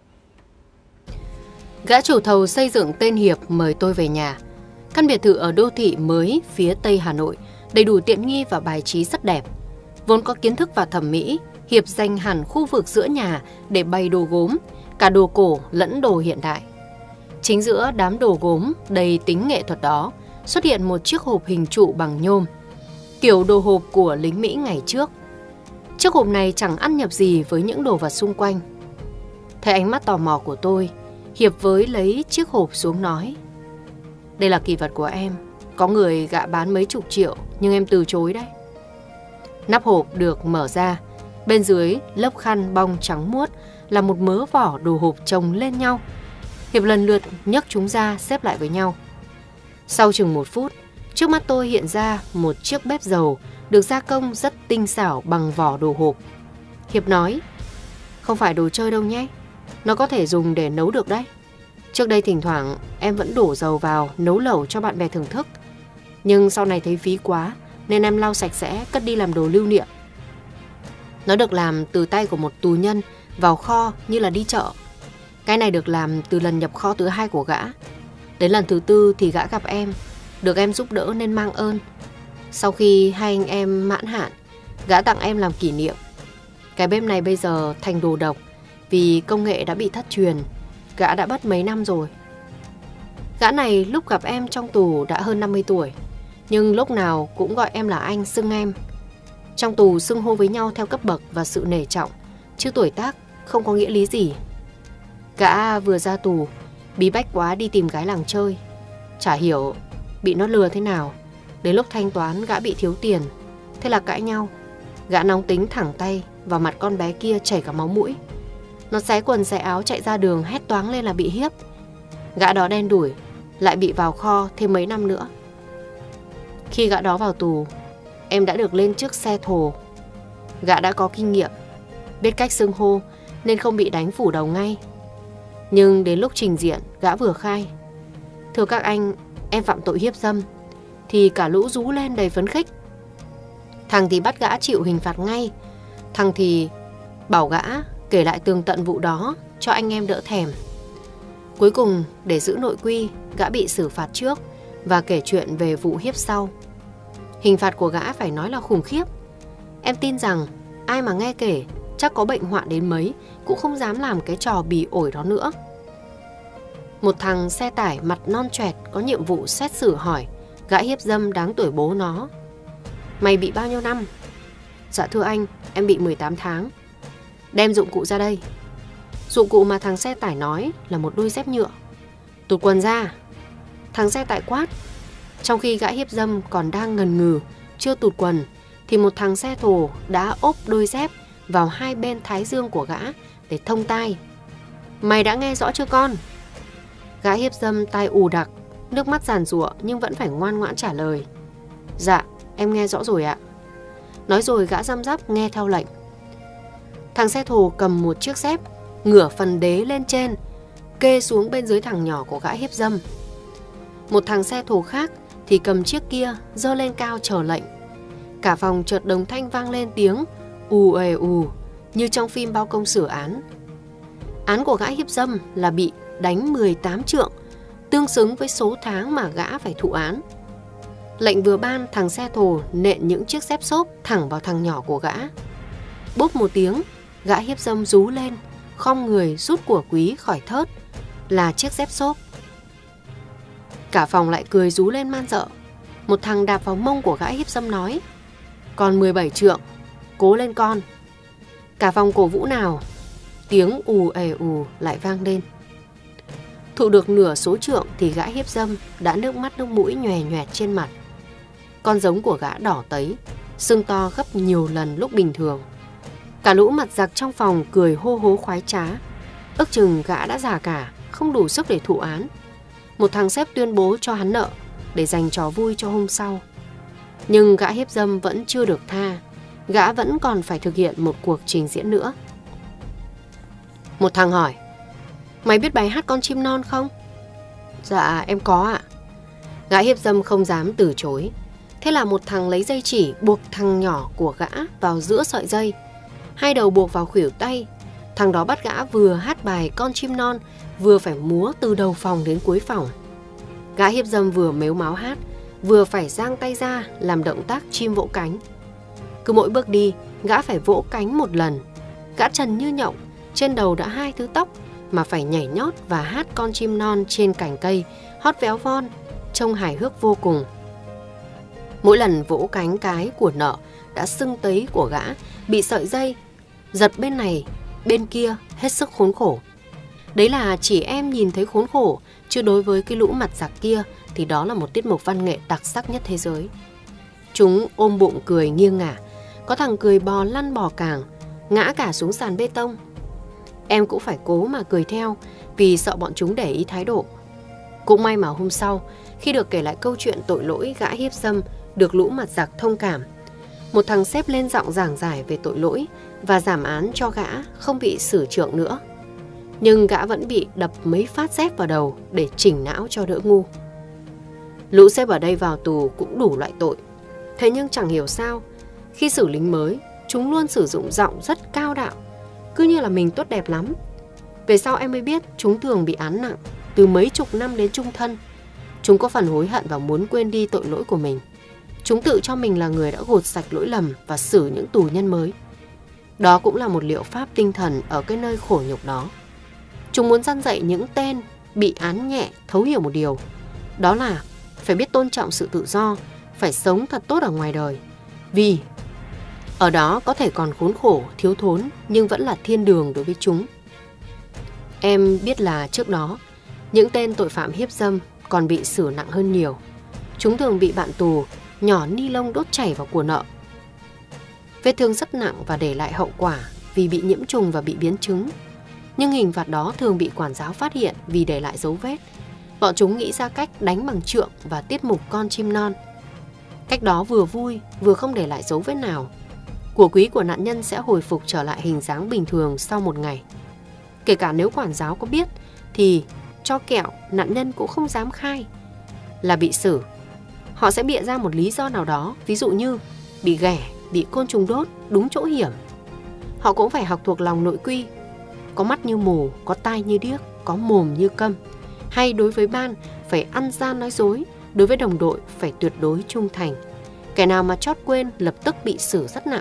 Gã chủ thầu xây dựng tên Hiệp mời tôi về nhà. Căn biệt thự ở đô thị mới phía Tây Hà Nội, đầy đủ tiện nghi và bài trí rất đẹp. Vốn có kiến thức và thẩm mỹ, Hiệp dành hẳn khu vực giữa nhà để bày đồ gốm, cả đồ cổ lẫn đồ hiện đại. Chính giữa đám đồ gốm đầy tính nghệ thuật đó xuất hiện một chiếc hộp hình trụ bằng nhôm, kiểu đồ hộp của lính Mỹ ngày trước. Chiếc hộp này chẳng ăn nhập gì với những đồ vật xung quanh. Thấy ánh mắt tò mò của tôi, Hiệp với lấy chiếc hộp xuống nói: "Đây là kỳ vật của em, có người gạ bán mấy chục triệu nhưng em từ chối đấy." Nắp hộp được mở ra, bên dưới lớp khăn bông trắng muốt là một mớ vỏ đồ hộp chồng lên nhau. Hiệp lần lượt nhấc chúng ra xếp lại với nhau. Sau chừng 1 phút, trước mắt tôi hiện ra một chiếc bếp dầu được gia công rất tinh xảo bằng vỏ đồ hộp. Hiệp nói: "Không phải đồ chơi đâu nhé, nó có thể dùng để nấu được đấy. Trước đây thỉnh thoảng em vẫn đổ dầu vào nấu lẩu cho bạn bè thưởng thức. Nhưng sau này thấy phí quá nên em lau sạch sẽ cất đi làm đồ lưu niệm. Nó được làm từ tay của một tù nhân vào kho như là đi chợ. Cái này được làm từ lần nhập kho thứ 2 của gã. Đến lần thứ 4 thì gã gặp em, được em giúp đỡ nên mang ơn. Sau khi hai anh em mãn hạn, gã tặng em làm kỷ niệm. Cái bếp này bây giờ thành đồ độc vì công nghệ đã bị thất truyền. Gã đã mất mấy năm rồi. Gã này lúc gặp em trong tù đã hơn 50 tuổi, nhưng lúc nào cũng gọi em là anh, xưng em. Trong tù xưng hô với nhau theo cấp bậc và sự nể trọng, chứ tuổi tác không có nghĩa lý gì. Gã vừa ra tù, bí bách quá đi tìm gái làng chơi. Chả hiểu bị nó lừa thế nào. Đến lúc thanh toán gã bị thiếu tiền, thế là cãi nhau. Gã nóng tính thẳng tay vào mặt con bé kia chảy cả máu mũi. Nó xé quần xé áo chạy ra đường hét toáng lên là bị hiếp. Gã đó đen đủi, lại bị vào kho thêm mấy năm nữa. Khi gã đó vào tù, em đã được lên chiếc xe thồ. Gã đã có kinh nghiệm, biết cách xưng hô nên không bị đánh phủ đầu ngay. Nhưng đến lúc trình diện, gã vừa khai: "Thưa các anh, em phạm tội hiếp dâm." Thì cả lũ rú lên đầy phấn khích. Thằng thì bắt gã chịu hình phạt ngay, thằng thì bảo gã kể lại tường tận vụ đó cho anh em đỡ thèm. Cuối cùng để giữ nội quy, gã bị xử phạt trước và kể chuyện về vụ hiếp sau. Hình phạt của gã phải nói là khủng khiếp. Em tin rằng ai mà nghe kể chắc có bệnh hoạn đến mấy cũng không dám làm cái trò bỉ ổi đó nữa. Một thằng xe tải mặt non choẹt có nhiệm vụ xét xử hỏi gã hiếp dâm đáng tuổi bố nó: "Mày bị bao nhiêu năm?" "Dạ thưa anh, em bị 18 tháng. "Đem dụng cụ ra đây." Dụng cụ mà thằng xe tải nói là một đôi dép nhựa. "Tụt quần ra." Thằng xe tải quát. Trong khi gã hiếp dâm còn đang ngần ngừ chưa tụt quần thì một thằng xe thồ đã ốp đôi dép vào hai bên thái dương của gã để thông tai. "Mày đã nghe rõ chưa con?" Gã hiếp dâm tai ù đặc, nước mắt giàn giụa nhưng vẫn phải ngoan ngoãn trả lời: "Dạ, em nghe rõ rồi ạ." Nói rồi gã răm rắp nghe theo lệnh. Thằng xe thồ cầm một chiếc dép, ngửa phần đế lên trên, kê xuống bên dưới thằng nhỏ của gã hiếp dâm. Một thằng xe thồ khác thì cầm chiếc kia giơ lên cao chờ lệnh. Cả phòng chợt đồng thanh vang lên tiếng ù ề ù như trong phim bao công xử án. Án của gã hiếp dâm là bị đánh 18 trượng, tương xứng với số tháng mà gã phải thụ án. Lệnh vừa ban, thằng xe thồ nện những chiếc dép xốp thẳng vào thằng nhỏ của gã. Bốp một tiếng, gã hiếp dâm rú lên, khom người rút của quý khỏi thớt là chiếc dép xốp. Cả phòng lại cười rú lên man rợ. Một thằng đạp vào mông của gã hiếp dâm nói: "Còn 17 trượng, cố lên con." Cả phòng cổ vũ nào. Tiếng ù ề ù lại vang lên. Thụ được nửa số trượng thì gã hiếp dâm đã nước mắt nước mũi nhòe nhoẹt trên mặt. Con giống của gã đỏ tấy, sưng to gấp nhiều lần lúc bình thường. Cả lũ mặt giặc trong phòng cười hô hố khoái trá. Ước chừng gã đã già cả, không đủ sức để thụ án. Một thằng xếp tuyên bố cho hắn nợ để dành trò vui cho hôm sau. Nhưng gã hiếp dâm vẫn chưa được tha. Gã vẫn còn phải thực hiện một cuộc trình diễn nữa. Một thằng hỏi: "Mày biết bài hát Con chim non không?" "Dạ em có ạ." Gã hiếp dâm không dám từ chối. Thế là một thằng lấy dây chỉ buộc thằng nhỏ của gã vào giữa sợi dây, hai đầu buộc vào khuỷu tay. Thằng đó bắt gã vừa hát bài Con chim non, vừa phải múa từ đầu phòng đến cuối phòng. Gã hiếp dâm vừa mếu máo hát, vừa phải giang tay ra làm động tác chim vỗ cánh. Cứ mỗi bước đi, gã phải vỗ cánh một lần. Gã trần như nhộng, trên đầu đã 2 thứ tóc mà phải nhảy nhót và hát con chim non trên cành cây, hót véo von, trông hài hước vô cùng. Mỗi lần vỗ cánh cái của nợ đã sưng tấy của gã, bị sợi dây, giật bên này, bên kia, hết sức khốn khổ. Đấy là chỉ em nhìn thấy khốn khổ, chứ đối với cái lũ mặt giặc kia thì đó là một tiết mục văn nghệ đặc sắc nhất thế giới. Chúng ôm bụng cười nghiêng ngả, có thằng cười bò lăn bò càng, ngã cả xuống sàn bê tông. Em cũng phải cố mà cười theo vì sợ bọn chúng để ý thái độ. Cũng may mà hôm sau, khi được kể lại câu chuyện tội lỗi gã hiếp dâm được lũ mặt giặc thông cảm, một thằng xếp lên giọng giảng giải về tội lỗi và giảm án cho gã không bị xử trượng nữa. Nhưng gã vẫn bị đập mấy phát dép vào đầu để chỉnh não cho đỡ ngu. Lũ xếp ở đây vào tù cũng đủ loại tội. Thế nhưng chẳng hiểu sao, khi xử lính mới, chúng luôn sử dụng giọng rất cao đạo, cứ như là mình tốt đẹp lắm. Về sau em mới biết chúng thường bị án nặng, từ mấy chục năm đến chung thân. Chúng có phần hối hận và muốn quên đi tội lỗi của mình. Chúng tự cho mình là người đã gột sạch lỗi lầm và xử những tù nhân mới. Đó cũng là một liệu pháp tinh thần ở cái nơi khổ nhục đó. Chúng muốn răn dạy những tên bị án nhẹ thấu hiểu một điều. Đó là phải biết tôn trọng sự tự do, phải sống thật tốt ở ngoài đời. Vì ở đó có thể còn khốn khổ, thiếu thốn nhưng vẫn là thiên đường đối với chúng. Em biết là trước đó, những tên tội phạm hiếp dâm còn bị xử nặng hơn nhiều. Chúng thường bị bạn tù nhỏ ni lông đốt chảy vào của nợ. Vết thương rất nặng và để lại hậu quả vì bị nhiễm trùng và bị biến chứng. Nhưng hình phạt đó thường bị quản giáo phát hiện vì để lại dấu vết. Bọn chúng nghĩ ra cách đánh bằng trượng và tiết mục con chim non. Cách đó vừa vui vừa không để lại dấu vết nào. Của quý của nạn nhân sẽ hồi phục trở lại hình dáng bình thường sau một ngày. Kể cả nếu quản giáo có biết thì cho kẹo nạn nhân cũng không dám khai là bị xử. Họ sẽ bịa ra một lý do nào đó, ví dụ như bị ghẻ, bị côn trùng đốt, đúng chỗ hiểm. Họ cũng phải học thuộc lòng nội quy. Có mắt như mù, có tai như điếc, có mồm như câm. Hay đối với ban phải ăn gian nói dối, đối với đồng đội phải tuyệt đối trung thành. Kẻ nào mà chót quên lập tức bị xử rất nặng.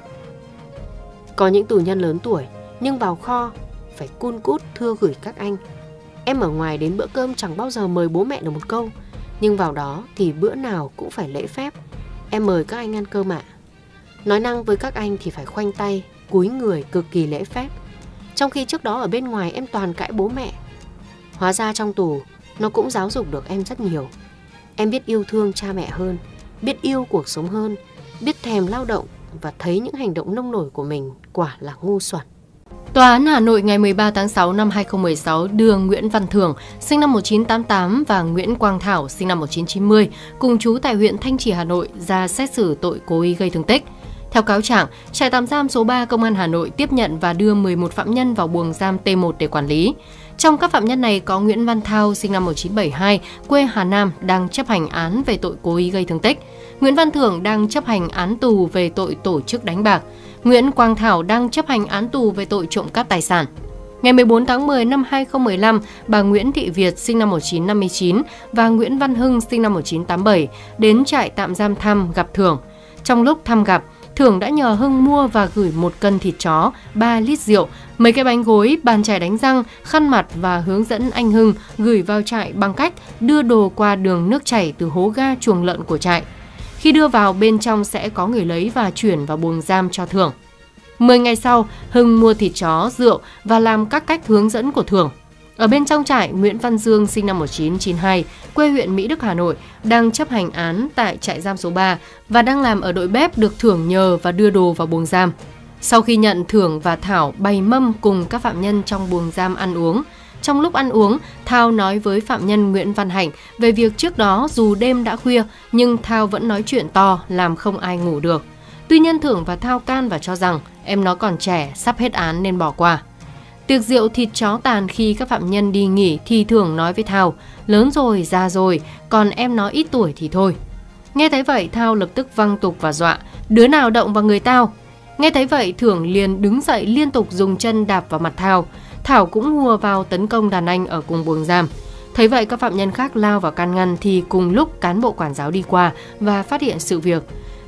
Có những tù nhân lớn tuổi nhưng vào kho phải cun cút thưa gửi các anh. Em ở ngoài đến bữa cơm chẳng bao giờ mời bố mẹ được một câu, nhưng vào đó thì bữa nào cũng phải lễ phép. Em mời các anh ăn cơm ạ. Nói năng với các anh thì phải khoanh tay, cúi người cực kỳ lễ phép. Trong khi trước đó ở bên ngoài em toàn cãi bố mẹ. Hóa ra trong tù nó cũng giáo dục được em rất nhiều. Em biết yêu thương cha mẹ hơn, biết yêu cuộc sống hơn, biết thèm lao động và thấy những hành động nông nổi của mình quả là ngu xuẩn. Tòa án Hà Nội ngày 13 tháng 6 năm 2016 đưa Nguyễn Văn Thường, sinh năm 1988 và Nguyễn Quang Thảo, sinh năm 1990, cùng trú tại huyện Thanh Trì, Hà Nội ra xét xử tội cố ý gây thương tích. Theo cáo trạng, trại tạm giam số 3 Công an Hà Nội tiếp nhận và đưa 11 phạm nhân vào buồng giam T1 để quản lý. Trong các phạm nhân này có Nguyễn Văn Thao, sinh năm 1972, quê Hà Nam, đang chấp hành án về tội cố ý gây thương tích. Nguyễn Văn Thường đang chấp hành án tù về tội tổ chức đánh bạc. Nguyễn Quang Thảo đang chấp hành án tù về tội trộm cắp tài sản. Ngày 14 tháng 10 năm 2015, bà Nguyễn Thị Việt, sinh năm 1959 và Nguyễn Văn Hưng, sinh năm 1987, đến trại tạm giam thăm gặp Thường. Trong lúc thăm gặp, Thường đã nhờ Hưng mua và gửi 1 cân thịt chó, 3 lít rượu, mấy cái bánh gối, bàn chải đánh răng, khăn mặt và hướng dẫn anh Hưng gửi vào trại bằng cách đưa đồ qua đường nước chảy từ hố ga chuồng lợn của trại. Khi đưa vào, bên trong sẽ có người lấy và chuyển vào buồng giam cho Thường. 10 ngày sau, Hưng mua thịt chó, rượu và làm các cách hướng dẫn của Thường. Ở bên trong trại, Nguyễn Văn Dương, sinh năm 1992, quê huyện Mỹ Đức, Hà Nội, đang chấp hành án tại trại giam số 3 và đang làm ở đội bếp được Thưởng nhờ và đưa đồ vào buồng giam. Sau khi nhận, Thưởng và Thảo bày mâm cùng các phạm nhân trong buồng giam ăn uống. Trong lúc ăn uống, Thao nói với phạm nhân Nguyễn Văn Hạnh về việc trước đó dù đêm đã khuya nhưng Thao vẫn nói chuyện to làm không ai ngủ được. Tuy nhiên Thưởng và Thao can và cho rằng em nó còn trẻ, sắp hết án nên bỏ qua. Tiệc rượu thịt chó tàn khi các phạm nhân đi nghỉ thì Thưởng nói với Thao, lớn rồi, già rồi, còn em nó ít tuổi thì thôi. Nghe thấy vậy, Thao lập tức văng tục và dọa, đứa nào động vào người tao. Nghe thấy vậy, Thưởng liền đứng dậy liên tục dùng chân đạp vào mặt Thao. Thảo cũng hùa vào tấn công đàn anh ở cùng buồng giam. Thấy vậy, các phạm nhân khác lao vào can ngăn thì cùng lúc cán bộ quản giáo đi qua và phát hiện sự việc.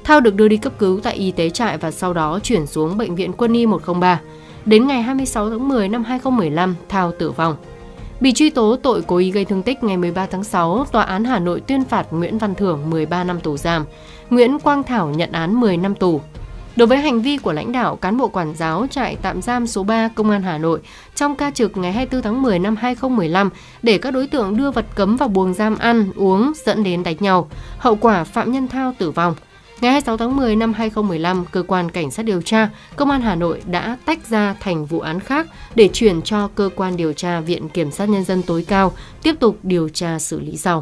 Thao được đưa đi cấp cứu tại y tế trại và sau đó chuyển xuống bệnh viện Quân y 103. Đến ngày 26 tháng 10 năm 2015, Thao tử vong. Bị truy tố tội cố ý gây thương tích ngày 13 tháng 6, Tòa án Hà Nội tuyên phạt Nguyễn Văn Thưởng 13 năm tù giam, Nguyễn Quang Thảo nhận án 10 năm tù. Đối với hành vi của lãnh đạo cán bộ quản giáo trại tạm giam số 3 Công an Hà Nội trong ca trực ngày 24 tháng 10 năm 2015 để các đối tượng đưa vật cấm vào buồng giam ăn, uống dẫn đến đánh nhau, hậu quả phạm nhân Thao tử vong. Ngày 26 tháng 10 năm 2015, Cơ quan Cảnh sát điều tra Công an Hà Nội đã tách ra thành vụ án khác để chuyển cho Cơ quan điều tra Viện Kiểm sát Nhân dân tối cao tiếp tục điều tra xử lý sau.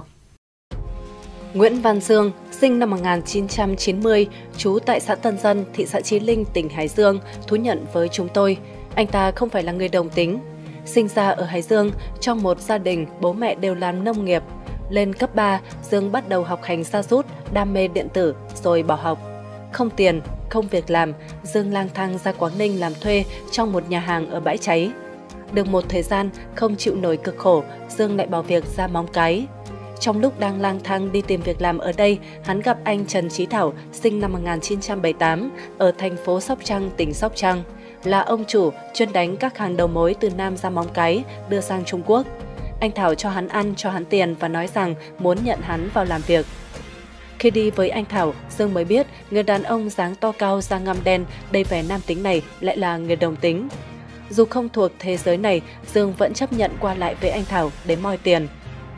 Nguyễn Văn Dương, sinh năm 1990, trú tại xã Tân Dân, thị xã Chí Linh, tỉnh Hải Dương, thú nhận với chúng tôi, anh ta không phải là người đồng tính. Sinh ra ở Hải Dương, trong một gia đình bố mẹ đều làm nông nghiệp. Lên cấp 3, Dương bắt đầu học hành sa sút, đam mê điện tử, rồi bỏ học. Không tiền, không việc làm, Dương lang thang ra Quảng Ninh làm thuê trong một nhà hàng ở Bãi Cháy. Được một thời gian, không chịu nổi cực khổ, Dương lại bỏ việc ra Móng Cái. Trong lúc đang lang thang đi tìm việc làm ở đây, hắn gặp anh Trần Chí Thảo, sinh năm 1978, ở thành phố Sóc Trăng, tỉnh Sóc Trăng, là ông chủ chuyên đánh các hàng đầu mối từ Nam ra Móng Cái, đưa sang Trung Quốc. Anh Thảo cho hắn ăn, cho hắn tiền và nói rằng muốn nhận hắn vào làm việc. Khi đi với anh Thảo, Dương mới biết người đàn ông dáng to cao, da ngăm đen, đầy vẻ nam tính này lại là người đồng tính. Dù không thuộc thế giới này, Dương vẫn chấp nhận qua lại với anh Thảo để moi tiền.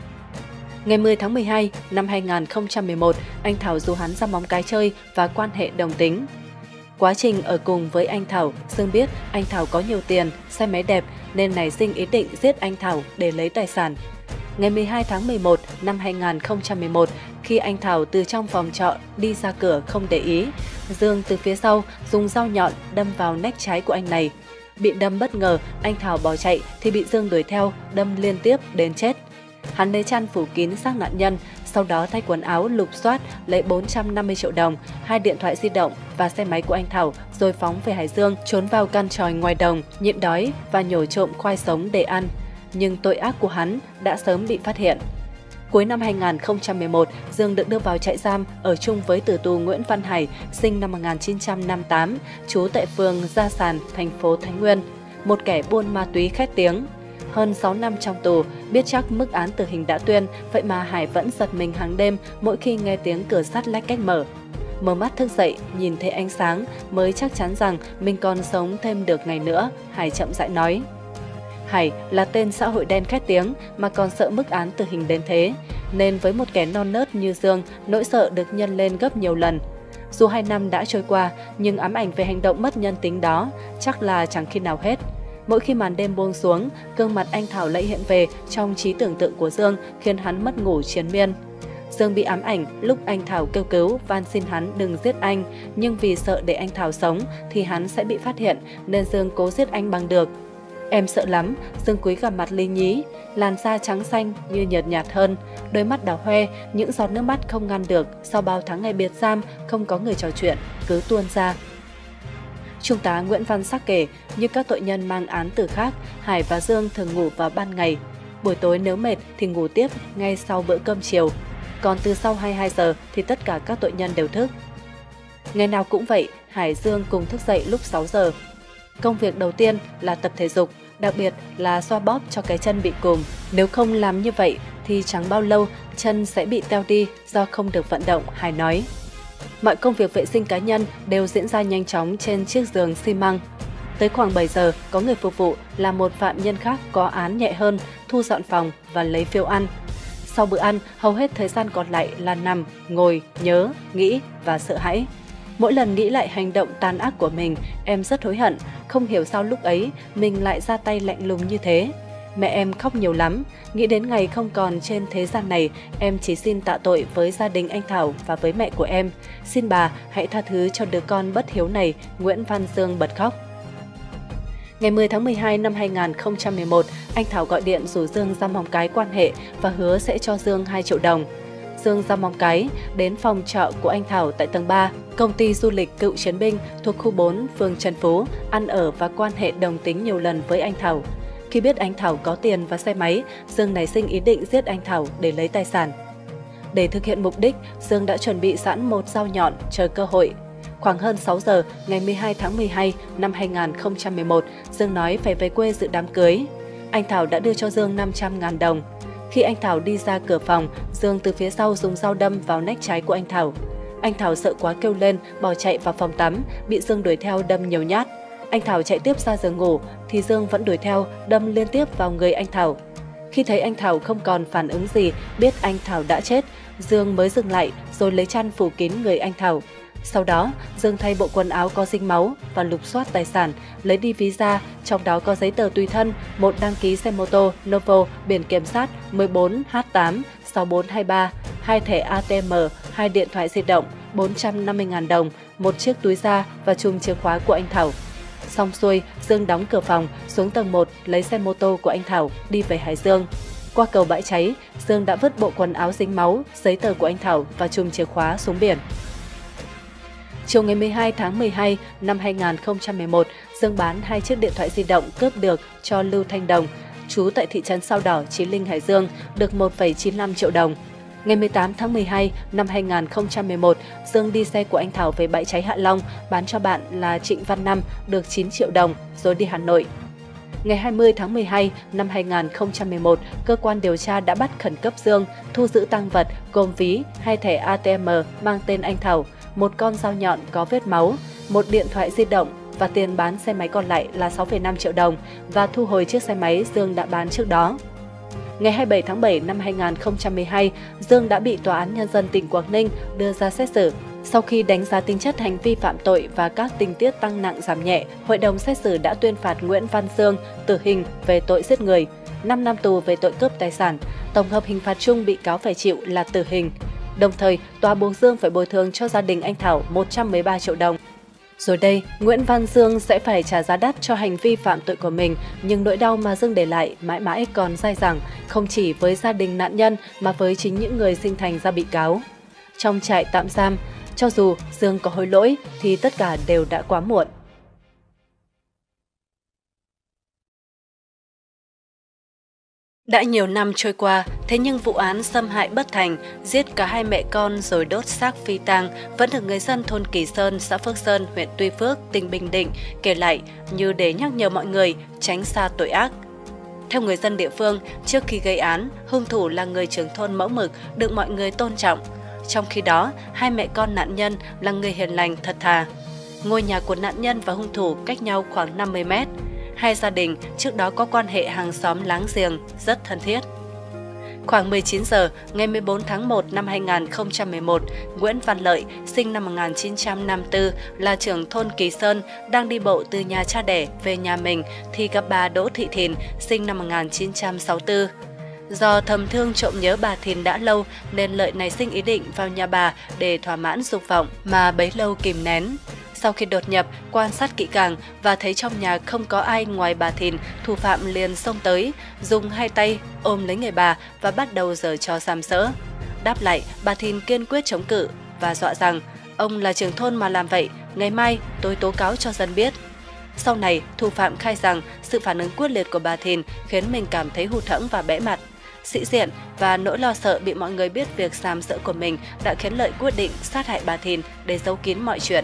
Ngày 10 tháng 12 năm 2011, anh Thảo rủ hắn ra Móng Cái chơi và quan hệ đồng tính. Quá trình ở cùng với anh Thảo, Dương biết anh Thảo có nhiều tiền, xe máy đẹp nên nảy sinh ý định giết anh Thảo để lấy tài sản. Ngày 12 tháng 11 năm 2011, khi anh Thảo từ trong phòng trọ đi ra cửa không để ý, Dương từ phía sau dùng dao nhọn đâm vào nách trái của anh này. Bị đâm bất ngờ, anh Thảo bỏ chạy thì bị Dương đuổi theo, đâm liên tiếp đến chết. Hắn lấy chăn phủ kín xác nạn nhân, sau đó thay quần áo lục soát lấy 450 triệu đồng, 2 điện thoại di động và xe máy của anh Thảo rồi phóng về Hải Dương, trốn vào căn chòi ngoài đồng, nhịn đói và nhổ trộm khoai sống để ăn. Nhưng tội ác của hắn đã sớm bị phát hiện. Cuối năm 2011, Dương được đưa vào trại giam ở chung với tử tù Nguyễn Văn Hải, sinh năm 1958, trú tại phường Gia Sàn, thành phố Thái Nguyên, một kẻ buôn ma túy khét tiếng. Hơn 6 năm trong tù, biết chắc mức án tử hình đã tuyên, vậy mà Hải vẫn giật mình hàng đêm mỗi khi nghe tiếng cửa sắt lách cách mở. Mở mắt thức dậy, nhìn thấy ánh sáng mới chắc chắn rằng mình còn sống thêm được ngày nữa, Hải chậm rãi nói. Hải là tên xã hội đen khét tiếng mà còn sợ mức án tử hình đến thế, nên với một kẻ non nớt như Dương, nỗi sợ được nhân lên gấp nhiều lần. Dù 2 năm đã trôi qua, nhưng ám ảnh về hành động mất nhân tính đó chắc là chẳng khi nào hết. Mỗi khi màn đêm buông xuống, gương mặt anh Thảo lại hiện về trong trí tưởng tượng của Dương, khiến hắn mất ngủ triền miên. Dương bị ám ảnh lúc anh Thảo kêu cứu, van xin hắn đừng giết anh, nhưng vì sợ để anh Thảo sống thì hắn sẽ bị phát hiện, nên Dương cố giết anh bằng được. Em sợ lắm, Dương cúi gằm mặt lý nhí, làn da trắng xanh như nhợt nhạt hơn, đôi mắt đỏ hoe, những giọt nước mắt không ngăn được, sau bao tháng ngày biệt giam, không có người trò chuyện, cứ tuôn ra. Trung tá Nguyễn Văn Sắc kể, như các tội nhân mang án tử khác, Hải và Dương thường ngủ vào ban ngày. Buổi tối nếu mệt thì ngủ tiếp ngay sau bữa cơm chiều. Còn từ sau 22 giờ thì tất cả các tội nhân đều thức. Ngày nào cũng vậy, Hải Dương cùng thức dậy lúc 6 giờ. Công việc đầu tiên là tập thể dục, đặc biệt là xoa bóp cho cái chân bị cùm. Nếu không làm như vậy thì chẳng bao lâu chân sẽ bị teo đi do không được vận động, Hải nói. Mọi công việc vệ sinh cá nhân đều diễn ra nhanh chóng trên chiếc giường xi măng. Tới khoảng 7 giờ, có người phục vụ là một phạm nhân khác có án nhẹ hơn, thu dọn phòng và lấy phiếu ăn. Sau bữa ăn, hầu hết thời gian còn lại là nằm, ngồi, nhớ, nghĩ và sợ hãi. Mỗi lần nghĩ lại hành động tàn ác của mình, em rất hối hận, không hiểu sao lúc ấy mình lại ra tay lạnh lùng như thế. Mẹ em khóc nhiều lắm, nghĩ đến ngày không còn trên thế gian này, em chỉ xin tạ tội với gia đình anh Thảo và với mẹ của em. Xin bà hãy tha thứ cho đứa con bất hiếu này, Nguyễn Văn Dương bật khóc. Ngày 10 tháng 12 năm 2011, anh Thảo gọi điện rủ Dương ra Móng Cái quan hệ và hứa sẽ cho Dương 2 triệu đồng. Dương ra Móng Cái, đến phòng trọ của anh Thảo tại tầng 3, công ty du lịch Cựu Chiến binh thuộc khu 4, phường Trần Phú, ăn ở và quan hệ đồng tính nhiều lần với anh Thảo. Khi biết anh Thảo có tiền và xe máy, Dương nảy sinh ý định giết anh Thảo để lấy tài sản. Để thực hiện mục đích, Dương đã chuẩn bị sẵn một dao nhọn chờ cơ hội. Khoảng hơn 6 giờ ngày 12 tháng 12 năm 2011, Dương nói phải về quê dự đám cưới. Anh Thảo đã đưa cho Dương 500.000 đồng. Khi anh Thảo đi ra cửa phòng, Dương từ phía sau dùng dao đâm vào nách trái của anh Thảo. Anh Thảo sợ quá kêu lên, bỏ chạy vào phòng tắm, bị Dương đuổi theo đâm nhiều nhát. Anh Thảo chạy tiếp ra giường ngủ, thì Dương vẫn đuổi theo, đâm liên tiếp vào người anh Thảo. Khi thấy anh Thảo không còn phản ứng gì, biết anh Thảo đã chết, Dương mới dừng lại rồi lấy chăn phủ kín người anh Thảo. Sau đó, Dương thay bộ quần áo có dính máu và lục soát tài sản, lấy đi ví da, trong đó có giấy tờ tùy thân, một đăng ký xe mô tô Novo biển kiểm soát 14H86423, 2 thẻ ATM, 2 điện thoại di động, 450.000 đồng, một chiếc túi da và chùm chìa khóa của anh Thảo. Xong xuôi, Dương đóng cửa phòng, xuống tầng 1 lấy xe mô tô của anh Thảo, đi về Hải Dương. Qua cầu bãi cháy, Dương đã vứt bộ quần áo dính máu, giấy tờ của anh Thảo và chùm chìa khóa xuống biển. Chiều ngày 12 tháng 12 năm 2011, Dương bán 2 chiếc điện thoại di động cướp được cho Lưu Thanh Đồng, trú tại thị trấn Sao Đỏ, Chí Linh, Hải Dương, được 1,95 triệu đồng. Ngày 18 tháng 12 năm 2011, Dương đi xe của anh Thảo về bãi cháy Hạ Long, bán cho bạn là Trịnh Văn Năm được 9 triệu đồng, rồi đi Hà Nội. Ngày 20 tháng 12 năm 2011, cơ quan điều tra đã bắt khẩn cấp Dương, thu giữ tang vật gồm ví, 2 thẻ ATM mang tên anh Thảo, một con dao nhọn có vết máu, một điện thoại di động và tiền bán xe máy còn lại là 6,5 triệu đồng và thu hồi chiếc xe máy Dương đã bán trước đó. Ngày 27 tháng 7 năm 2012, Dương đã bị Tòa án Nhân dân tỉnh Quảng Ninh đưa ra xét xử. Sau khi đánh giá tính chất hành vi phạm tội và các tình tiết tăng nặng giảm nhẹ, Hội đồng xét xử đã tuyên phạt Nguyễn Văn Dương tử hình về tội giết người, 5 năm tù về tội cướp tài sản. Tổng hợp hình phạt chung bị cáo phải chịu là tử hình. Đồng thời, tòa buộc Dương phải bồi thường cho gia đình anh Thảo 113 triệu đồng. Rồi đây, Nguyễn Văn Dương sẽ phải trả giá đắt cho hành vi phạm tội của mình, nhưng nỗi đau mà Dương để lại mãi mãi còn dai dẳng, không chỉ với gia đình nạn nhân mà với chính những người sinh thành ra bị cáo. Trong trại tạm giam, cho dù Dương có hối lỗi thì tất cả đều đã quá muộn. Đã nhiều năm trôi qua, thế nhưng vụ án xâm hại bất thành, giết cả 2 mẹ con rồi đốt xác phi tang vẫn được người dân thôn Kỳ Sơn, xã Phước Sơn, huyện Tuy Phước, tỉnh Bình Định kể lại như để nhắc nhở mọi người tránh xa tội ác. Theo người dân địa phương, trước khi gây án, hung thủ là người trưởng thôn mẫu mực, được mọi người tôn trọng. Trong khi đó, 2 mẹ con nạn nhân là người hiền lành, thật thà. Ngôi nhà của nạn nhân và hung thủ cách nhau khoảng 50 mét. Hai gia đình trước đó có quan hệ hàng xóm láng giềng, rất thân thiết. Khoảng 19 giờ, ngày 14 tháng 1 năm 2011, Nguyễn Văn Lợi, sinh năm 1954, là trưởng thôn Kỳ Sơn, đang đi bộ từ nhà cha đẻ về nhà mình thì gặp bà Đỗ Thị Thìn, sinh năm 1964. Do thầm thương trộm nhớ bà Thìn đã lâu nên Lợi nảy sinh ý định vào nhà bà để thỏa mãn dục vọng mà bấy lâu kìm nén. Sau khi đột nhập, quan sát kỹ càng và thấy trong nhà không có ai ngoài bà Thìn, thủ phạm liền xông tới, dùng 2 tay ôm lấy người bà và bắt đầu giở trò sàm sỡ. Đáp lại, bà Thìn kiên quyết chống cự và dọa rằng ông là trưởng thôn mà làm vậy, ngày mai tôi tố cáo cho dân biết. Sau này, thủ phạm khai rằng sự phản ứng quyết liệt của bà Thìn khiến mình cảm thấy hụt hẫng và bẽ mặt. Sĩ diện và nỗi lo sợ bị mọi người biết việc sàm sỡ của mình đã khiến Lợi quyết định sát hại bà Thìn để giấu kín mọi chuyện.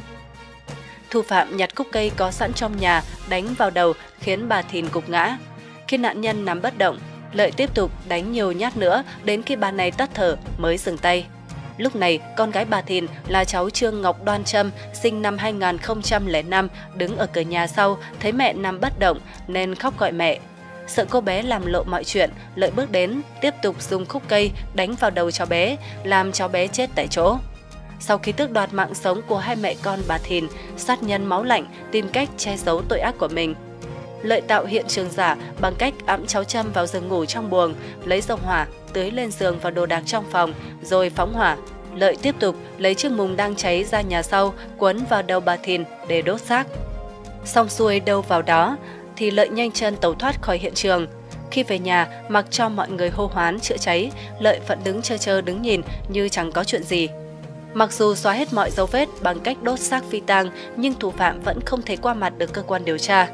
Thủ phạm nhặt khúc cây có sẵn trong nhà đánh vào đầu khiến bà Thìn gục ngã. Khi nạn nhân nằm bất động, Lợi tiếp tục đánh nhiều nhát nữa đến khi bà này tắt thở mới dừng tay. Lúc này, con gái bà Thìn là cháu Trương Ngọc Đoan Trâm, sinh năm 2005, đứng ở cửa nhà sau, thấy mẹ nằm bất động nên khóc gọi mẹ. Sợ cô bé làm lộ mọi chuyện, Lợi bước đến, tiếp tục dùng khúc cây đánh vào đầu cháu bé, làm cháu bé chết tại chỗ. Sau khi tước đoạt mạng sống của 2 mẹ con bà Thìn, sát nhân máu lạnh tìm cách che giấu tội ác của mình. Lợi tạo hiện trường giả bằng cách ẵm cháu Trâm vào giường ngủ trong buồng, lấy dầu hỏa tưới lên giường và đồ đạc trong phòng, rồi phóng hỏa. Lợi tiếp tục lấy chiếc mùng đang cháy ra nhà sau, quấn vào đầu bà Thìn để đốt xác. Xong xuôi đâu vào đó, thì Lợi nhanh chân tẩu thoát khỏi hiện trường. Khi về nhà, mặc cho mọi người hô hoán chữa cháy, Lợi vẫn đứng trơ trơ đứng nhìn như chẳng có chuyện gì. Mặc dù xóa hết mọi dấu vết bằng cách đốt xác phi tang, nhưng thủ phạm vẫn không thể qua mặt được cơ quan điều tra.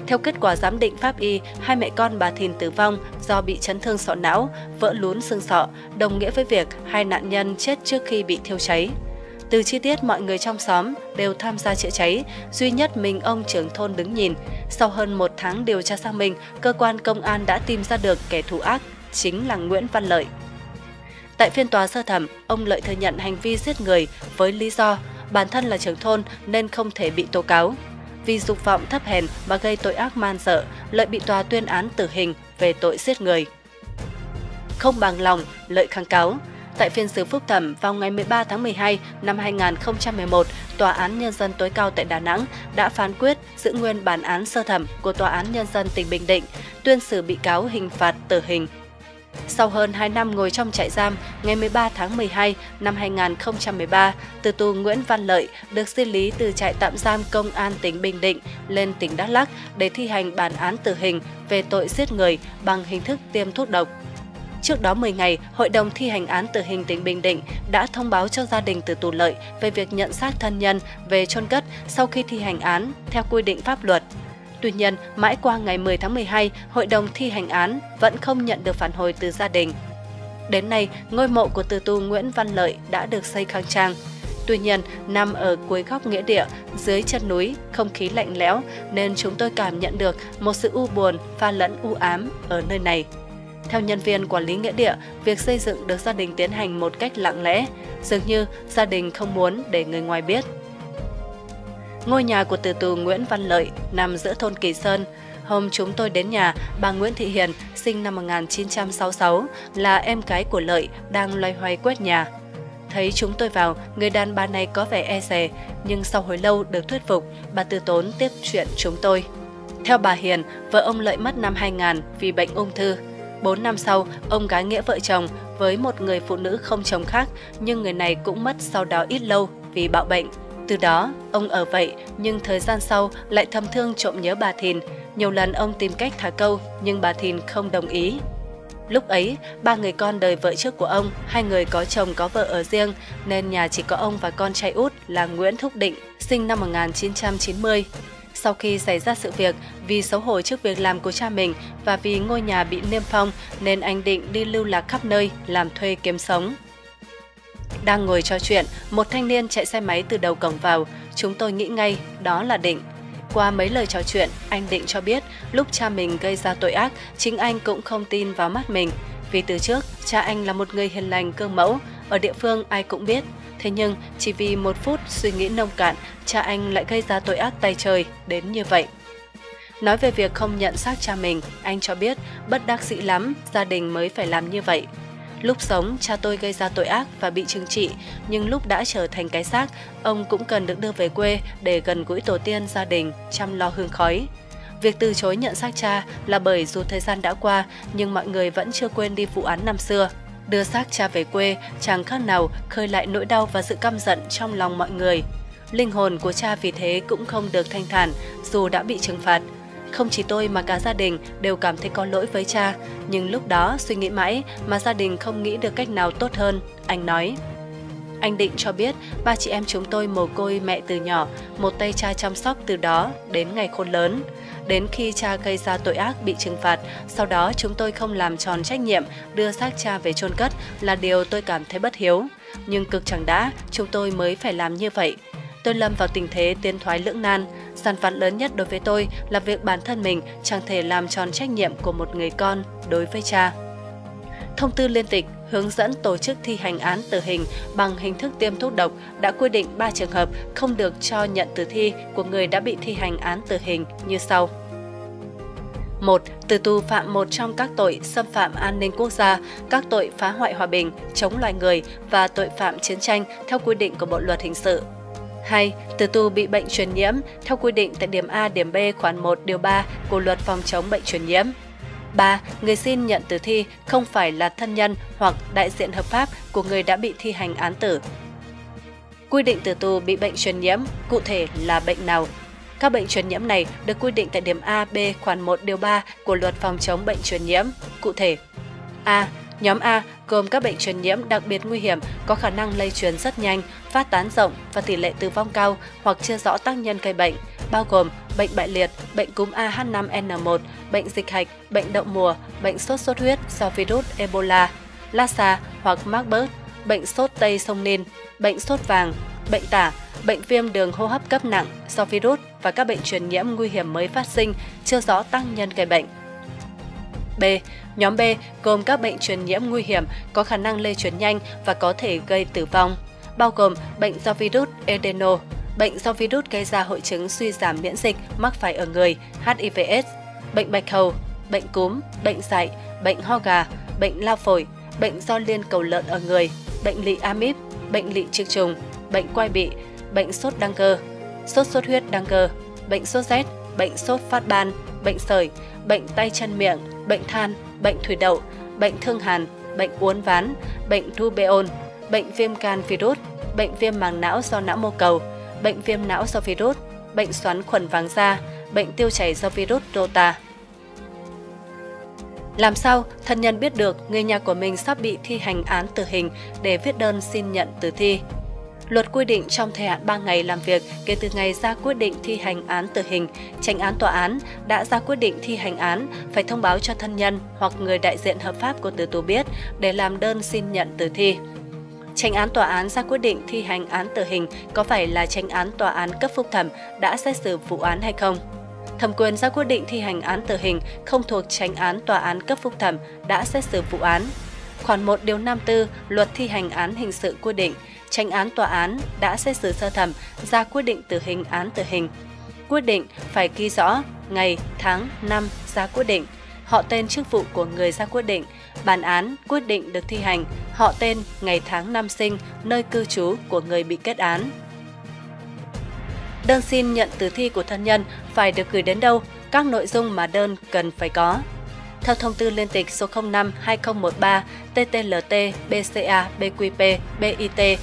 Theo kết quả giám định pháp y, hai mẹ con bà Thìn tử vong do bị chấn thương sọ não, vỡ lún xương sọ, đồng nghĩa với việc hai nạn nhân chết trước khi bị thiêu cháy. Từ chi tiết mọi người trong xóm đều tham gia chữa cháy, duy nhất mình ông trưởng thôn đứng nhìn. Sau hơn 1 tháng điều tra xác minh, cơ quan công an đã tìm ra được kẻ thủ ác, chính là Nguyễn Văn Lợi. Tại phiên tòa sơ thẩm, ông Lợi thừa nhận hành vi giết người với lý do bản thân là trưởng thôn nên không thể bị tố cáo. Vì dục vọng thấp hèn mà gây tội ác man dợ, Lợi bị tòa tuyên án tử hình về tội giết người. Không bằng lòng, Lợi kháng cáo. Tại phiên xử phúc thẩm vào ngày 13 tháng 12 năm 2011, Tòa án Nhân dân tối cao tại Đà Nẵng đã phán quyết giữ nguyên bản án sơ thẩm của Tòa án Nhân dân tỉnh Bình Định, tuyên xử bị cáo hình phạt tử hình. Sau hơn 2 năm ngồi trong trại giam, ngày 13 tháng 12 năm 2013, tử tù Nguyễn Văn Lợi được di lý từ trại tạm giam Công an tỉnh Bình Định lên tỉnh Đắk Lắk để thi hành bản án tử hình về tội giết người bằng hình thức tiêm thuốc độc. Trước đó 10 ngày, Hội đồng thi hành án tử hình tỉnh Bình Định đã thông báo cho gia đình tử tù Lợi về việc nhận xác thân nhân về chôn cất sau khi thi hành án theo quy định pháp luật. Tuy nhiên, mãi qua ngày 10 tháng 12, Hội đồng thi hành án vẫn không nhận được phản hồi từ gia đình. Đến nay, ngôi mộ của tử tù Nguyễn Văn Lợi đã được xây khang trang. Tuy nhiên, nằm ở cuối góc nghĩa địa, dưới chân núi, không khí lạnh lẽo nên chúng tôi cảm nhận được một sự u buồn pha lẫn u ám ở nơi này. Theo nhân viên quản lý nghĩa địa, việc xây dựng được gia đình tiến hành một cách lặng lẽ, dường như gia đình không muốn để người ngoài biết. Ngôi nhà của tử tù Nguyễn Văn Lợi nằm giữa thôn Kỳ Sơn. Hôm chúng tôi đến nhà, bà Nguyễn Thị Hiền, sinh năm 1966, là em gái của Lợi, đang loay hoay quét nhà. Thấy chúng tôi vào, người đàn bà này có vẻ e dè, nhưng sau hồi lâu được thuyết phục, bà từ tốn tiếp chuyện chúng tôi. Theo bà Hiền, vợ ông Lợi mất năm 2000 vì bệnh ung thư. 4 năm sau, ông gái nghĩa vợ chồng với một người phụ nữ không chồng khác, nhưng người này cũng mất sau đó ít lâu vì bạo bệnh. Từ đó, ông ở vậy, nhưng thời gian sau lại thầm thương trộm nhớ bà Thìn. Nhiều lần ông tìm cách thả câu, nhưng bà Thìn không đồng ý. Lúc ấy, 3 người con đời vợ trước của ông, 2 người có chồng có vợ ở riêng, nên nhà chỉ có ông và con trai út là Nguyễn Thúc Định, sinh năm 1990. Sau khi xảy ra sự việc, vì xấu hổ trước việc làm của cha mình và vì ngôi nhà bị niêm phong, nên anh Định đi lưu lạc khắp nơi, làm thuê kiếm sống. Đang ngồi trò chuyện, một thanh niên chạy xe máy từ đầu cổng vào. Chúng tôi nghĩ ngay đó là Định. Qua mấy lời trò chuyện, anh Định cho biết lúc cha mình gây ra tội ác, chính anh cũng không tin vào mắt mình. Vì từ trước, cha anh là một người hiền lành gương mẫu, ở địa phương ai cũng biết. Thế nhưng, chỉ vì 1 phút suy nghĩ nông cạn, cha anh lại gây ra tội ác tày trời đến như vậy. Nói về việc không nhận xác cha mình, anh cho biết bất đắc dĩ lắm, gia đình mới phải làm như vậy. Lúc sống, cha tôi gây ra tội ác và bị trừng trị, nhưng lúc đã trở thành cái xác, ông cũng cần được đưa về quê để gần gũi tổ tiên gia đình, chăm lo hương khói. Việc từ chối nhận xác cha là bởi dù thời gian đã qua, nhưng mọi người vẫn chưa quên đi vụ án năm xưa. Đưa xác cha về quê chẳng khác nào khơi lại nỗi đau và sự căm giận trong lòng mọi người. Linh hồn của cha vì thế cũng không được thanh thản dù đã bị trừng phạt. Không chỉ tôi mà cả gia đình đều cảm thấy có lỗi với cha, nhưng lúc đó suy nghĩ mãi mà gia đình không nghĩ được cách nào tốt hơn, anh nói. Anh Định cho biết 3 chị em chúng tôi mồ côi mẹ từ nhỏ, một tay cha chăm sóc từ đó đến ngày khôn lớn. Đến khi cha gây ra tội ác bị trừng phạt, sau đó chúng tôi không làm tròn trách nhiệm đưa xác cha về chôn cất là điều tôi cảm thấy bất hiếu. Nhưng cực chẳng đã, chúng tôi mới phải làm như vậy. Tôi lâm vào tình thế tiến thoái lưỡng nan. Dằn vặt lớn nhất đối với tôi là việc bản thân mình chẳng thể làm tròn trách nhiệm của một người con đối với cha. Thông tư liên tịch hướng dẫn tổ chức thi hành án tử hình bằng hình thức tiêm thuốc độc đã quy định 3 trường hợp không được cho nhận tử thi của người đã bị thi hành án tử hình như sau. 1. Tử tù phạm một trong các tội xâm phạm an ninh quốc gia, các tội phá hoại hòa bình, chống loài người và tội phạm chiến tranh theo quy định của Bộ luật hình sự. 2. Tử tù bị bệnh truyền nhiễm theo quy định tại điểm A, điểm B, khoản 1, điều 3 của Luật phòng chống bệnh truyền nhiễm. 3. Người xin nhận tử thi không phải là thân nhân hoặc đại diện hợp pháp của người đã bị thi hành án tử. Quy định tử tù bị bệnh truyền nhiễm, cụ thể là bệnh nào? Các bệnh truyền nhiễm này được quy định tại điểm A, B, khoản 1, điều 3 của Luật phòng chống bệnh truyền nhiễm, cụ thể. A. Nhóm A gồm các bệnh truyền nhiễm đặc biệt nguy hiểm, có khả năng lây truyền rất nhanh, phát tán rộng và tỷ lệ tử vong cao hoặc chưa rõ tác nhân gây bệnh, bao gồm bệnh bại liệt, bệnh cúm AH5N1, bệnh dịch hạch, bệnh đậu mùa, bệnh sốt xuất huyết do virus Ebola, Lassa hoặc Marburg, bệnh sốt Tây Sông Nin, bệnh sốt vàng, bệnh tả, bệnh viêm đường hô hấp cấp nặng do virus và các bệnh truyền nhiễm nguy hiểm mới phát sinh chưa rõ tác nhân gây bệnh. B. Nhóm B gồm các bệnh truyền nhiễm nguy hiểm có khả năng lây truyền nhanh và có thể gây tử vong, bao gồm bệnh do virus adeno, bệnh do virus gây ra hội chứng suy giảm miễn dịch mắc phải ở người (HIV/AIDS), bệnh bạch hầu, bệnh cúm, bệnh dại, bệnh ho gà, bệnh lao phổi, bệnh do liên cầu lợn ở người, bệnh lỵ amip, bệnh lỵ trực trùng, bệnh quai bị, bệnh sốt đăng cơ, sốt xuất huyết đăng cơ, bệnh sốt rét, bệnh sốt phát ban, bệnh sởi, bệnh tay chân miệng, bệnh than, bệnh thủy đậu, bệnh thương hàn, bệnh uốn ván, bệnh rubeol, bệnh viêm gan virus, bệnh viêm màng não do não mô cầu, bệnh viêm não do virus, bệnh xoắn khuẩn vàng da, bệnh tiêu chảy do virus Rota. Làm sao thân nhân biết được người nhà của mình sắp bị thi hành án tử hình để viết đơn xin nhận tử thi? Luật quy định trong thời hạn 3 ngày làm việc kể từ ngày ra quyết định thi hành án tử hình, chánh án tòa án đã ra quyết định thi hành án phải thông báo cho thân nhân hoặc người đại diện hợp pháp của tử tù biết để làm đơn xin nhận tử thi. Chánh án tòa án ra quyết định thi hành án tử hình có phải là chánh án tòa án cấp phúc thẩm đã xét xử vụ án hay không? Thẩm quyền ra quyết định thi hành án tử hình không thuộc chánh án tòa án cấp phúc thẩm đã xét xử vụ án. Khoản 1 điều 54 Luật thi hành án hình sự quy định, chánh án tòa án đã xét xử sơ thẩm ra quyết định tử hình án tử hình. Quyết định phải ghi rõ ngày, tháng, năm ra quyết định, họ tên chức vụ của người ra quyết định, bản án, quyết định được thi hành, họ tên, ngày tháng năm sinh, nơi cư trú của người bị kết án. Đơn xin nhận tử thi của thân nhân phải được gửi đến đâu? Các nội dung mà đơn cần phải có. Theo thông tư liên tịch số 05/2013 TT-LT BCA-BQP BIT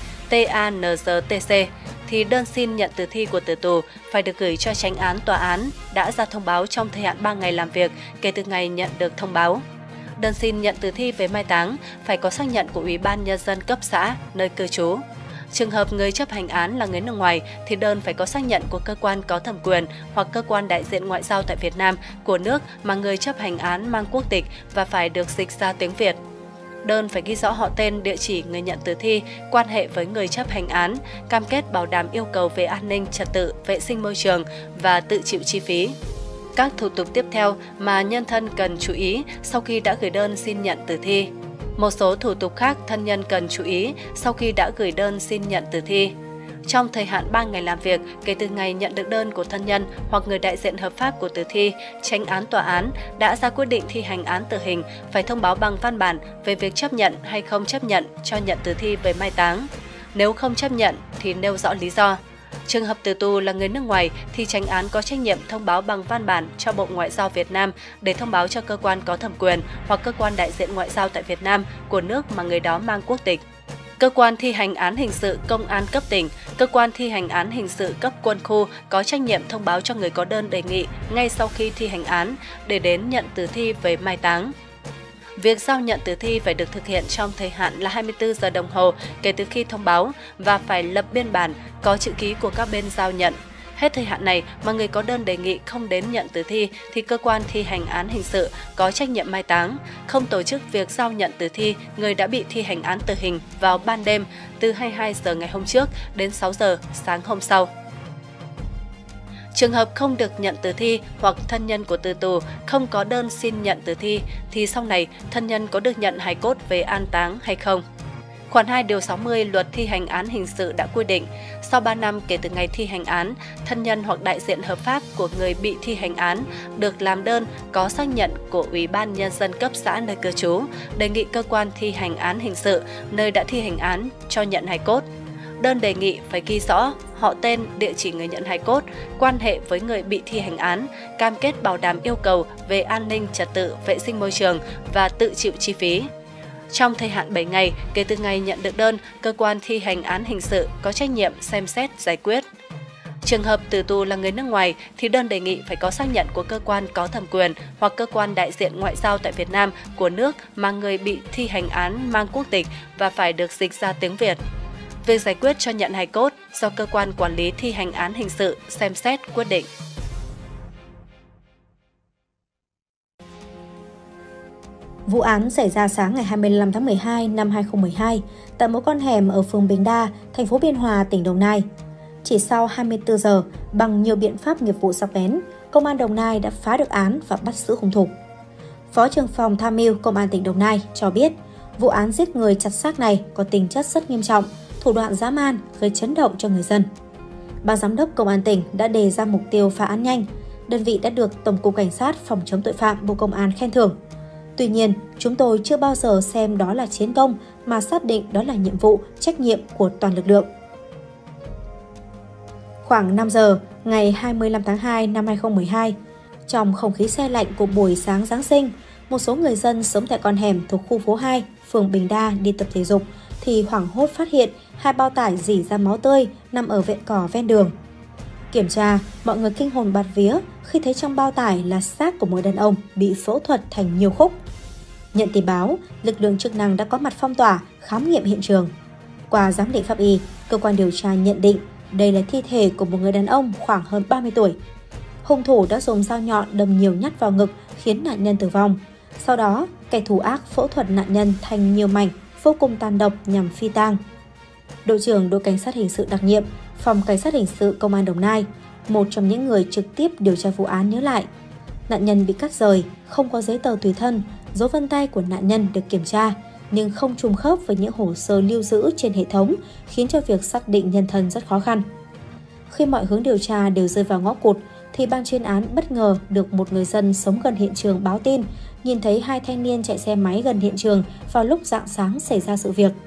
TANGTC thì đơn xin nhận tử thi của tử tù phải được gửi cho chánh án tòa án đã ra thông báo trong thời hạn 3 ngày làm việc kể từ ngày nhận được thông báo. Đơn xin nhận tử thi về mai táng phải có xác nhận của Ủy ban Nhân dân cấp xã nơi cư trú. Trường hợp người chấp hành án là người nước ngoài thì đơn phải có xác nhận của cơ quan có thẩm quyền hoặc cơ quan đại diện ngoại giao tại Việt Nam của nước mà người chấp hành án mang quốc tịch và phải được dịch ra tiếng Việt. Đơn phải ghi rõ họ tên, địa chỉ người nhận tử thi, quan hệ với người chấp hành án, cam kết bảo đảm yêu cầu về an ninh, trật tự, vệ sinh môi trường và tự chịu chi phí. Các thủ tục tiếp theo mà nhân thân cần chú ý sau khi đã gửi đơn xin nhận tử thi. Một số thủ tục khác thân nhân cần chú ý sau khi đã gửi đơn xin nhận tử thi. Trong thời hạn 3 ngày làm việc kể từ ngày nhận được đơn của thân nhân hoặc người đại diện hợp pháp của tử thi, chánh án tòa án đã ra quyết định thi hành án tử hình phải thông báo bằng văn bản về việc chấp nhận hay không chấp nhận cho nhận tử thi về mai táng. Nếu không chấp nhận thì nêu rõ lý do. Trường hợp tử tù là người nước ngoài thì chánh án có trách nhiệm thông báo bằng văn bản cho Bộ Ngoại giao Việt Nam để thông báo cho cơ quan có thẩm quyền hoặc cơ quan đại diện ngoại giao tại Việt Nam của nước mà người đó mang quốc tịch. Cơ quan thi hành án hình sự công an cấp tỉnh, cơ quan thi hành án hình sự cấp quân khu có trách nhiệm thông báo cho người có đơn đề nghị ngay sau khi thi hành án để đến nhận tử thi về mai táng. Việc giao nhận tử thi phải được thực hiện trong thời hạn là 24 giờ đồng hồ kể từ khi thông báo và phải lập biên bản có chữ ký của các bên giao nhận. Hết thời hạn này mà người có đơn đề nghị không đến nhận tử thi thì cơ quan thi hành án hình sự có trách nhiệm mai táng, không tổ chức việc giao nhận tử thi người đã bị thi hành án tử hình vào ban đêm từ 22 giờ ngày hôm trước đến 6 giờ sáng hôm sau. Trường hợp không được nhận tử thi hoặc thân nhân của tử tù không có đơn xin nhận tử thi thì sau này thân nhân có được nhận hài cốt về an táng hay không? Khoản 2 điều 60 Luật thi hành án hình sự đã quy định, sau 3 năm kể từ ngày thi hành án, thân nhân hoặc đại diện hợp pháp của người bị thi hành án được làm đơn có xác nhận của Ủy ban Nhân dân cấp xã nơi cư trú, đề nghị cơ quan thi hành án hình sự nơi đã thi hành án cho nhận hài cốt. Đơn đề nghị phải ghi rõ họ tên, địa chỉ người nhận hài cốt, quan hệ với người bị thi hành án, cam kết bảo đảm yêu cầu về an ninh, trật tự, vệ sinh môi trường và tự chịu chi phí. Trong thời hạn 7 ngày kể từ ngày nhận được đơn, cơ quan thi hành án hình sự có trách nhiệm xem xét giải quyết. Trường hợp tử tù là người nước ngoài thì đơn đề nghị phải có xác nhận của cơ quan có thẩm quyền hoặc cơ quan đại diện ngoại giao tại Việt Nam của nước mà người bị thi hành án mang quốc tịch và phải được dịch ra tiếng Việt. Việc giải quyết cho nhận hài cốt do cơ quan quản lý thi hành án hình sự xem xét quyết định. Vụ án xảy ra sáng ngày 25 tháng 12 năm 2012 tại một con hẻm ở phường Bình Đa, thành phố Biên Hòa, tỉnh Đồng Nai. Chỉ sau 24 giờ, bằng nhiều biện pháp nghiệp vụ sắc bén, Công an Đồng Nai đã phá được án và bắt giữ hung thủ. Phó trưởng phòng tham mưu Công an tỉnh Đồng Nai cho biết, vụ án giết người chặt xác này có tính chất rất nghiêm trọng, thủ đoạn dã man, gây chấn động cho người dân. Ban giám đốc Công an tỉnh đã đề ra mục tiêu phá án nhanh. Đơn vị đã được Tổng cục Cảnh sát Phòng chống tội phạm Bộ Công an khen thưởng. Tuy nhiên, chúng tôi chưa bao giờ xem đó là chiến công mà xác định đó là nhiệm vụ, trách nhiệm của toàn lực lượng. Khoảng 5 giờ, ngày 25 tháng 2 năm 2012, trong không khí se lạnh của buổi sáng Giáng sinh, một số người dân sống tại con hẻm thuộc khu phố 2, phường Bình Đa đi tập thể dục thì hoảng hốt phát hiện 2 bao tải rỉ ra máu tươi nằm ở vện cỏ ven đường. Kiểm tra, mọi người kinh hồn bạt vía khi thấy trong bao tải là xác của một đàn ông bị phẫu thuật thành nhiều khúc. Nhận tin báo, lực lượng chức năng đã có mặt phong tỏa, khám nghiệm hiện trường. Qua giám định pháp y, cơ quan điều tra nhận định đây là thi thể của một người đàn ông khoảng hơn 30 tuổi. Hung thủ đã dùng dao nhọn đâm nhiều nhát vào ngực khiến nạn nhân tử vong. Sau đó, kẻ thủ ác phẫu thuật nạn nhân thành nhiều mảnh vô cùng tàn độc nhằm phi tang. Đội trưởng đội cảnh sát hình sự đặc nhiệm, phòng cảnh sát hình sự Công an Đồng Nai, một trong những người trực tiếp điều tra vụ án nhớ lại. Nạn nhân bị cắt rời, không có giấy tờ tùy thân, dấu vân tay của nạn nhân được kiểm tra, nhưng không trùng khớp với những hồ sơ lưu giữ trên hệ thống, khiến cho việc xác định nhân thân rất khó khăn. Khi mọi hướng điều tra đều rơi vào ngõ cụt, thì ban chuyên án bất ngờ được một người dân sống gần hiện trường báo tin, nhìn thấy 2 thanh niên chạy xe máy gần hiện trường vào lúc rạng sáng xảy ra sự việc.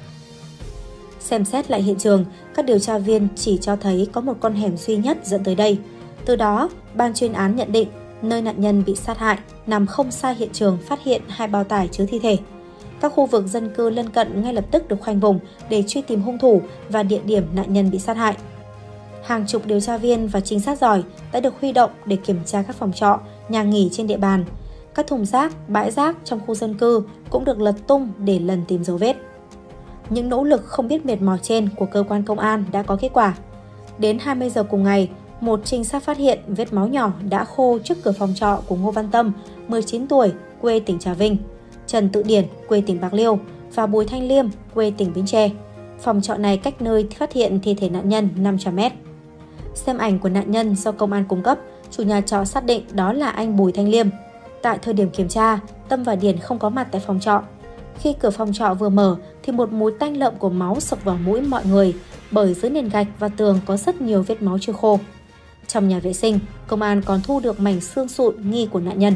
Xem xét lại hiện trường, các điều tra viên chỉ cho thấy có một con hẻm duy nhất dẫn tới đây. Từ đó, ban chuyên án nhận định nơi nạn nhân bị sát hại nằm không xa hiện trường phát hiện 2 bao tải chứa thi thể. Các khu vực dân cư lân cận ngay lập tức được khoanh vùng để truy tìm hung thủ và địa điểm nạn nhân bị sát hại. Hàng chục điều tra viên và trinh sát giỏi đã được huy động để kiểm tra các phòng trọ, nhà nghỉ trên địa bàn. Các thùng rác, bãi rác trong khu dân cư cũng được lật tung để lần tìm dấu vết. Những nỗ lực không biết mệt mỏi trên của cơ quan công an đã có kết quả. Đến 20 giờ cùng ngày, một trinh sát phát hiện vết máu nhỏ đã khô trước cửa phòng trọ của Ngô Văn Tâm, 19 tuổi, quê tỉnh Trà Vinh, Trần Tự Điển, quê tỉnh Bạc Liêu và Bùi Thanh Liêm, quê tỉnh Bến Tre. Phòng trọ này cách nơi phát hiện thi thể nạn nhân 500 m. Xem ảnh của nạn nhân do công an cung cấp, chủ nhà trọ xác định đó là anh Bùi Thanh Liêm. Tại thời điểm kiểm tra, Tâm và Điển không có mặt tại phòng trọ. Khi cửa phòng trọ vừa mở thì một mùi tanh lợm của máu sộc vào mũi mọi người, bởi dưới nền gạch và tường có rất nhiều vết máu chưa khô. Trong nhà vệ sinh, công an còn thu được mảnh xương sụn nghi của nạn nhân.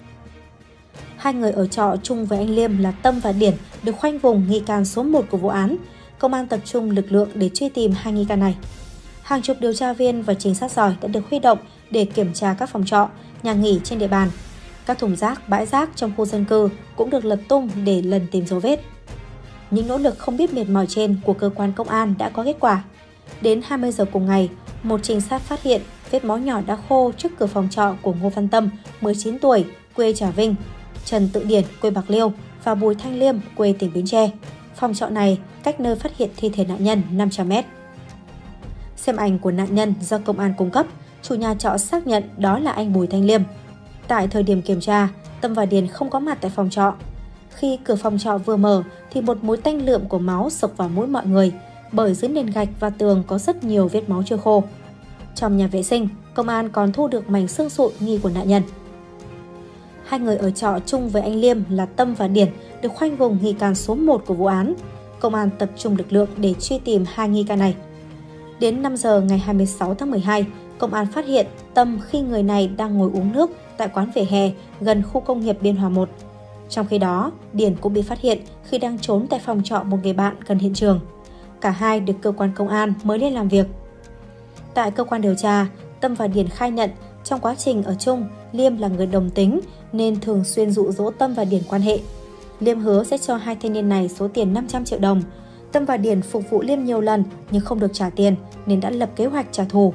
2 người ở trọ chung với anh Liêm là Tâm và Điển được khoanh vùng nghi can số 1 của vụ án. Công an tập trung lực lượng để truy tìm 2 nghi can này. Hàng chục điều tra viên và trinh sát giỏi đã được huy động để kiểm tra các phòng trọ, nhà nghỉ trên địa bàn. Các thùng rác, bãi rác trong khu dân cư cũng được lật tung để lần tìm dấu vết. Những nỗ lực không biết mệt mỏi trên của cơ quan công an đã có kết quả. Đến 20 giờ cùng ngày, một trinh sát phát hiện vết máu nhỏ đã khô trước cửa phòng trọ của Ngô Văn Tâm, 19 tuổi, quê Trà Vinh, Trần Tự Điển, quê Bạc Liêu và Bùi Thanh Liêm, quê tỉnh Bến Tre. Phòng trọ này cách nơi phát hiện thi thể nạn nhân 500 m. Xem ảnh của nạn nhân do công an cung cấp, chủ nhà trọ xác nhận đó là anh Bùi Thanh Liêm. Tại thời điểm kiểm tra, Tâm và Điền không có mặt tại phòng trọ. Khi cửa phòng trọ vừa mở thì một mùi tanh lượm của máu sộc vào mũi mọi người, bởi dưới nền gạch và tường có rất nhiều vết máu chưa khô. Trong nhà vệ sinh, công an còn thu được mảnh xương sụn nghi của nạn nhân. 2 người ở trọ chung với anh Liêm là Tâm và Điển được khoanh vùng nghi can số 1 của vụ án. Công an tập trung lực lượng để truy tìm 2 nghi can này. Đến 5 giờ ngày 26 tháng 12, công an phát hiện Tâm khi người này đang ngồi uống nước tại quán vỉa hè gần khu công nghiệp Biên Hòa 1. Trong khi đó, Điển cũng bị phát hiện khi đang trốn tại phòng trọ một người bạn gần hiện trường. Cả hai được cơ quan công an mời lên làm việc. Tại cơ quan điều tra, Tâm và Điển khai nhận trong quá trình ở chung, Liêm là người đồng tính nên thường xuyên dụ dỗ Tâm và Điển quan hệ. Liêm hứa sẽ cho 2 thanh niên này số tiền 500 triệu đồng. Tâm và Điển phục vụ Liêm nhiều lần nhưng không được trả tiền nên đã lập kế hoạch trả thù.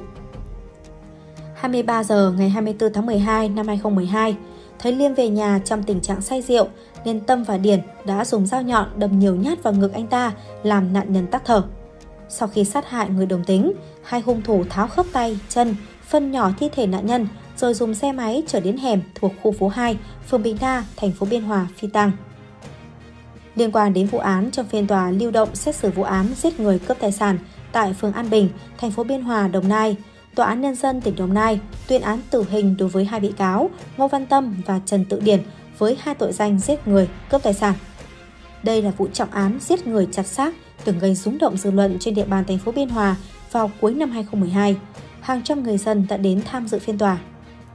23 giờ ngày 24 tháng 12 năm 2012, thấy Liêm về nhà trong tình trạng say rượu nên Tâm và Điển đã dùng dao nhọn đâm nhiều nhát vào ngực anh ta làm nạn nhân tắc thở. Sau khi sát hại người đồng tính, hai hung thủ tháo khớp tay, chân, phân nhỏ thi thể nạn nhân rồi dùng xe máy chở đến hẻm thuộc khu phố 2, phường Bình Đa, thành phố Biên Hòa phi tang. Liên quan đến vụ án, trong phiên tòa lưu động xét xử vụ án giết người cướp tài sản tại phường An Bình, thành phố Biên Hòa, Đồng Nai, Tòa án Nhân dân tỉnh Đồng Nai tuyên án tử hình đối với hai bị cáo Ngô Văn Tâm và Trần Tự Điển với hai tội danh giết người, cướp tài sản. Đây là vụ trọng án giết người chặt xác từng gây rúng động dư luận trên địa bàn thành phố Biên Hòa vào cuối năm 2012. Hàng trăm người dân đã đến tham dự phiên tòa.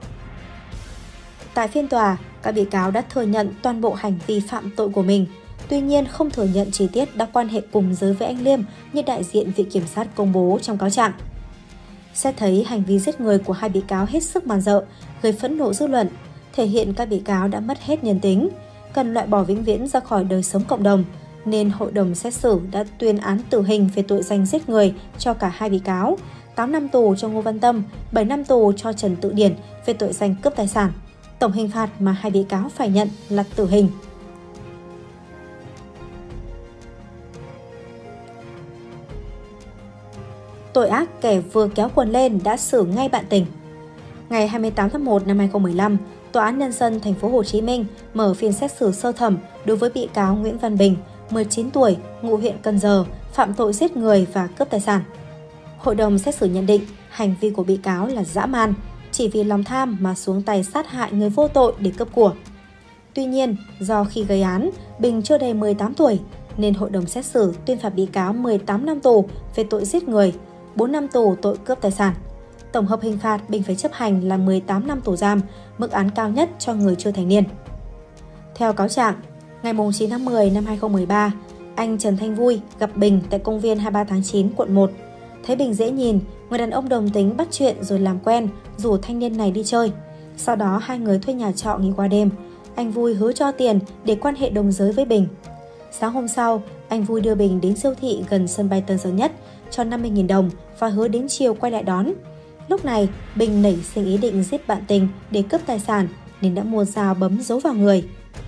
Tại phiên tòa, các bị cáo đã thừa nhận toàn bộ hành vi phạm tội của mình. Tuy nhiên, không thừa nhận chi tiết đã quan hệ cùng giới với anh Liêm như đại diện Viện Kiểm sát công bố trong cáo trạng. Xét thấy hành vi giết người của hai bị cáo hết sức man rợ, gây phẫn nộ dư luận, thể hiện các bị cáo đã mất hết nhân tính, cần loại bỏ vĩnh viễn ra khỏi đời sống cộng đồng, nên hội đồng xét xử đã tuyên án tử hình về tội danh giết người cho cả hai bị cáo, 8 năm tù cho Ngô Văn Tâm, 7 năm tù cho Trần Tự Điển về tội danh cướp tài sản. Tổng hình phạt mà hai bị cáo phải nhận là tử hình. Tội ác kẻ vừa kéo quần lên đã xử ngay bạn tình. Ngày 28 tháng 1 năm 2015, Tòa án Nhân dân thành phố Hồ Chí Minh mở phiên xét xử sơ thẩm đối với bị cáo Nguyễn Văn Bình, 19 tuổi, ngụ huyện Cần Giờ, phạm tội giết người và cướp tài sản. Hội đồng xét xử nhận định hành vi của bị cáo là dã man, chỉ vì lòng tham mà xuống tay sát hại người vô tội để cướp của. Tuy nhiên, do khi gây án, Bình chưa đầy 18 tuổi, nên hội đồng xét xử tuyên phạt bị cáo 18 năm tù về tội giết người, 4 năm tù tội cướp tài sản. Tổng hợp hình phạt Bình phải chấp hành là 18 năm tù giam, mức án cao nhất cho người chưa thành niên. Theo cáo trạng, ngày 9 tháng 10 năm 2013, anh Trần Thanh Vui gặp Bình tại công viên 23 tháng 9, quận 1. Thấy Bình dễ nhìn, người đàn ông đồng tính bắt chuyện rồi làm quen, rủ thanh niên này đi chơi. Sau đó hai người thuê nhà trọ nghỉ qua đêm. Anh Vui hứa cho tiền để quan hệ đồng giới với Bình. Sáng hôm sau, anh Vui đưa Bình đến siêu thị gần sân bay Tân Sơn Nhất cho 50.000 đồng và hứa đến chiều quay lại đón. Lúc này, Bình nảy sinh ý định giết bạn tình để cướp tài sản nên đã mua dao bấm giấu vào người.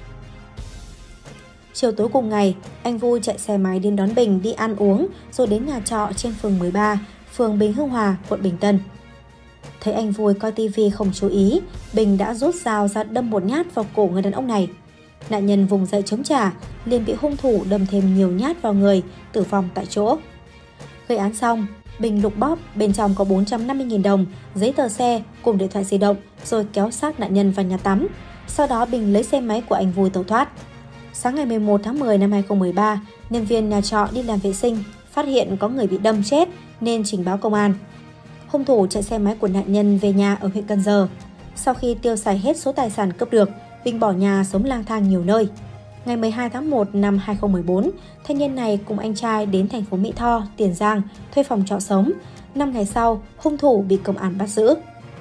Chiều tối cùng ngày, anh Vui chạy xe máy đến đón Bình đi ăn uống rồi đến nhà trọ trên phường 13, phường Bình Hưng Hòa, quận Bình Tân. Thấy anh Vui coi tivi không chú ý, Bình đã rút dao ra đâm một nhát vào cổ người đàn ông này. Nạn nhân vùng dậy chống trả, liền bị hung thủ đâm thêm nhiều nhát vào người, tử vong tại chỗ. Gây án xong, Bình lục bóp, bên trong có 450.000 đồng, giấy tờ xe cùng điện thoại di động rồi kéo xác nạn nhân vào nhà tắm. Sau đó Bình lấy xe máy của anh Vui tẩu thoát. Sáng ngày 11 tháng 10 năm 2013, nhân viên nhà trọ đi làm vệ sinh, phát hiện có người bị đâm chết nên trình báo công an. Hung thủ chạy xe máy của nạn nhân về nhà ở huyện Cần Giờ. Sau khi tiêu xài hết số tài sản cướp được, Bình bỏ nhà sống lang thang nhiều nơi. Ngày 12 tháng 1 năm 2014, thanh niên này cùng anh trai đến thành phố Mỹ Tho, Tiền Giang thuê phòng trọ sống. 5 ngày sau, hung thủ bị công an bắt giữ.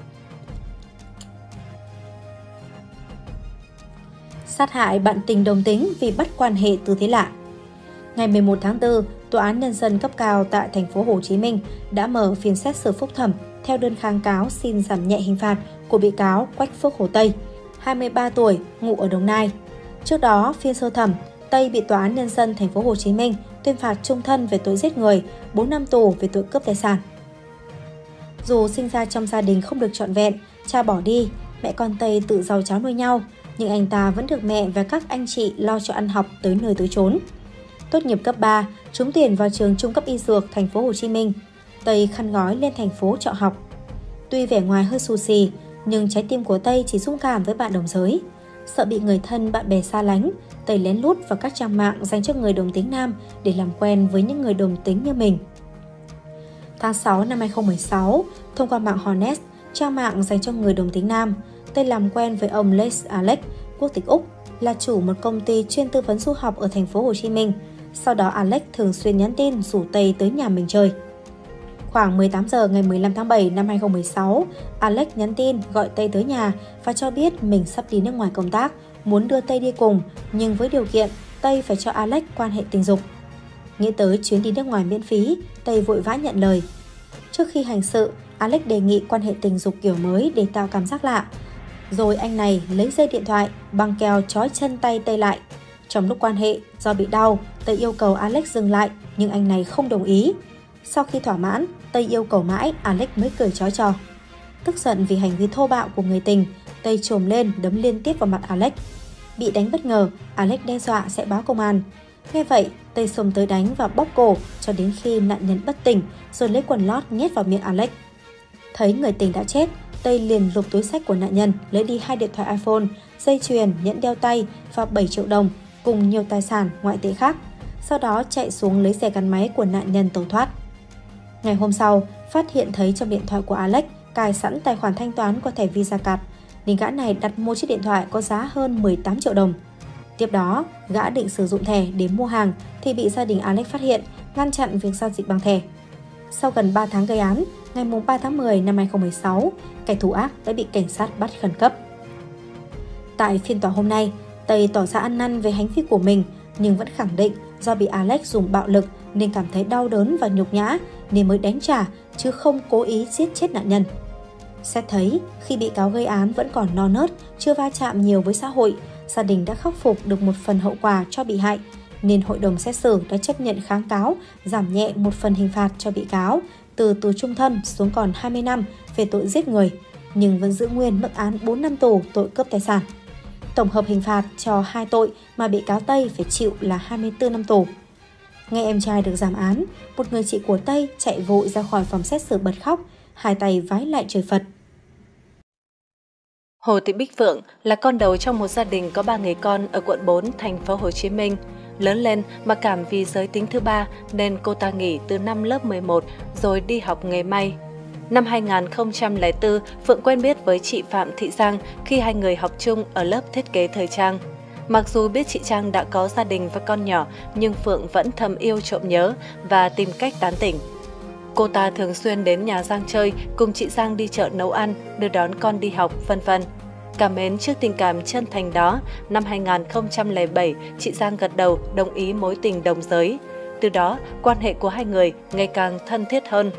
Sát hại bạn tình đồng tính vì bắt quan hệ tư thế lạ. Ngày 11 tháng 4, Tòa án Nhân dân cấp cao tại thành phố Hồ Chí Minh đã mở phiên xét xử phúc thẩm theo đơn kháng cáo xin giảm nhẹ hình phạt của bị cáo Quách Phước Hồ Tây, 23 tuổi, ngụ ở Đồng Nai. Trước đó, phiên sơ thẩm, Tây bị Tòa án Nhân dân thành phố Hồ Chí Minh tuyên phạt chung thân về tội giết người, 4 năm tù về tội cướp tài sản. Dù sinh ra trong gia đình không được trọn vẹn, cha bỏ đi, mẹ con Tây tự giàu cháo nuôi nhau, nhưng anh ta vẫn được mẹ và các anh chị lo cho ăn học tới nơi tới chốn. Tốt nghiệp cấp 3, trúng tuyển vào trường Trung cấp Y Dược thành phố Hồ Chí Minh. Tây khăn gói lên thành phố trọ học. Tuy vẻ ngoài hơi xù xì, nhưng trái tim của Tây chỉ dũng cảm với bạn đồng giới. Sợ bị người thân bạn bè xa lánh, Tây lén lút vào các trang mạng dành cho người đồng tính nam để làm quen với những người đồng tính như mình. Tháng 6 năm 2016, thông qua mạng Hornet, trang mạng dành cho người đồng tính nam, Tây làm quen với ông Les Alex, quốc tịch Úc, là chủ một công ty chuyên tư vấn du học ở thành phố Hồ Chí Minh. Sau đó Alex thường xuyên nhắn tin rủ Tây tới nhà mình chơi. Khoảng 18 giờ ngày 15 tháng 7 năm 2016, Alex nhắn tin gọi Tây tới nhà và cho biết mình sắp đi nước ngoài công tác, muốn đưa Tây đi cùng, nhưng với điều kiện Tây phải cho Alex quan hệ tình dục. Nghĩ tới chuyến đi nước ngoài miễn phí, Tây vội vã nhận lời. Trước khi hành sự, Alex đề nghị quan hệ tình dục kiểu mới để tạo cảm giác lạ. Rồi anh này lấy dây điện thoại, băng keo trói chân tay Tây lại. Trong lúc quan hệ, do bị đau, Tây yêu cầu Alex dừng lại, nhưng anh này không đồng ý. Sau khi thỏa mãn, Tây yêu cầu mãi, Alex mới cười chói trò. Tức giận vì hành vi thô bạo của người tình, Tây chồm lên đấm liên tiếp vào mặt Alex. Bị đánh bất ngờ, Alex đe dọa sẽ báo công an. Nghe vậy, Tây xông tới đánh và bóp cổ cho đến khi nạn nhân bất tỉnh, rồi lấy quần lót nhét vào miệng Alex. Thấy người tình đã chết, Tây liền lục túi xách của nạn nhân, lấy đi 2 điện thoại iPhone, dây chuyền, nhẫn đeo tay và 7 triệu đồng cùng nhiều tài sản ngoại tệ khác. Sau đó chạy xuống lấy xe gắn máy của nạn nhân tẩu thoát. Ngày hôm sau, phát hiện thấy trong điện thoại của Alex cài sẵn tài khoản thanh toán qua thẻ Visa Card, nên gã này đặt mua chiếc điện thoại có giá hơn 18 triệu đồng. Tiếp đó, gã định sử dụng thẻ để mua hàng thì bị gia đình Alex phát hiện, ngăn chặn việc giao dịch bằng thẻ. Sau gần 3 tháng gây án, ngày 3 tháng 10 năm 2016, kẻ thủ ác đã bị cảnh sát bắt khẩn cấp. Tại phiên tòa hôm nay, Tây tỏ ra ăn năn về hành vi của mình nhưng vẫn khẳng định do bị Alex dùng bạo lực nên cảm thấy đau đớn và nhục nhã nên mới đánh trả chứ không cố ý giết chết nạn nhân. Xét thấy khi bị cáo gây án vẫn còn non nớt, chưa va chạm nhiều với xã hội, gia đình đã khắc phục được một phần hậu quả cho bị hại, nên hội đồng xét xử đã chấp nhận kháng cáo, giảm nhẹ một phần hình phạt cho bị cáo từ tù chung thân xuống còn 20 năm về tội giết người, nhưng vẫn giữ nguyên mức án 4 năm tù tội cướp tài sản. Tổng hợp hình phạt cho 2 tội mà bị cáo Tây phải chịu là 24 năm tù. Nghe em trai được giảm án, một người chị của Tây chạy vội ra khỏi phòng xét xử bật khóc, hai tay vái lại trời Phật. Hồ Thị Bích Phượng là con đầu trong một gia đình có 3 người con ở quận 4, thành phố Hồ Chí Minh. Lớn lên mặc cảm vì giới tính thứ ba nên cô ta nghỉ từ năm lớp 11 rồi đi học nghề may. Năm 2004, Phượng quen biết với chị Phạm Thị Giang khi hai người học chung ở lớp thiết kế thời trang. Mặc dù biết chị Trang đã có gia đình và con nhỏ, nhưng Phượng vẫn thầm yêu trộm nhớ và tìm cách tán tỉnh. Cô ta thường xuyên đến nhà Giang chơi, cùng chị Giang đi chợ nấu ăn, đưa đón con đi học, vân vân. Cảm mến trước tình cảm chân thành đó, năm 2007, chị Giang gật đầu đồng ý mối tình đồng giới. Từ đó, quan hệ của hai người ngày càng thân thiết hơn.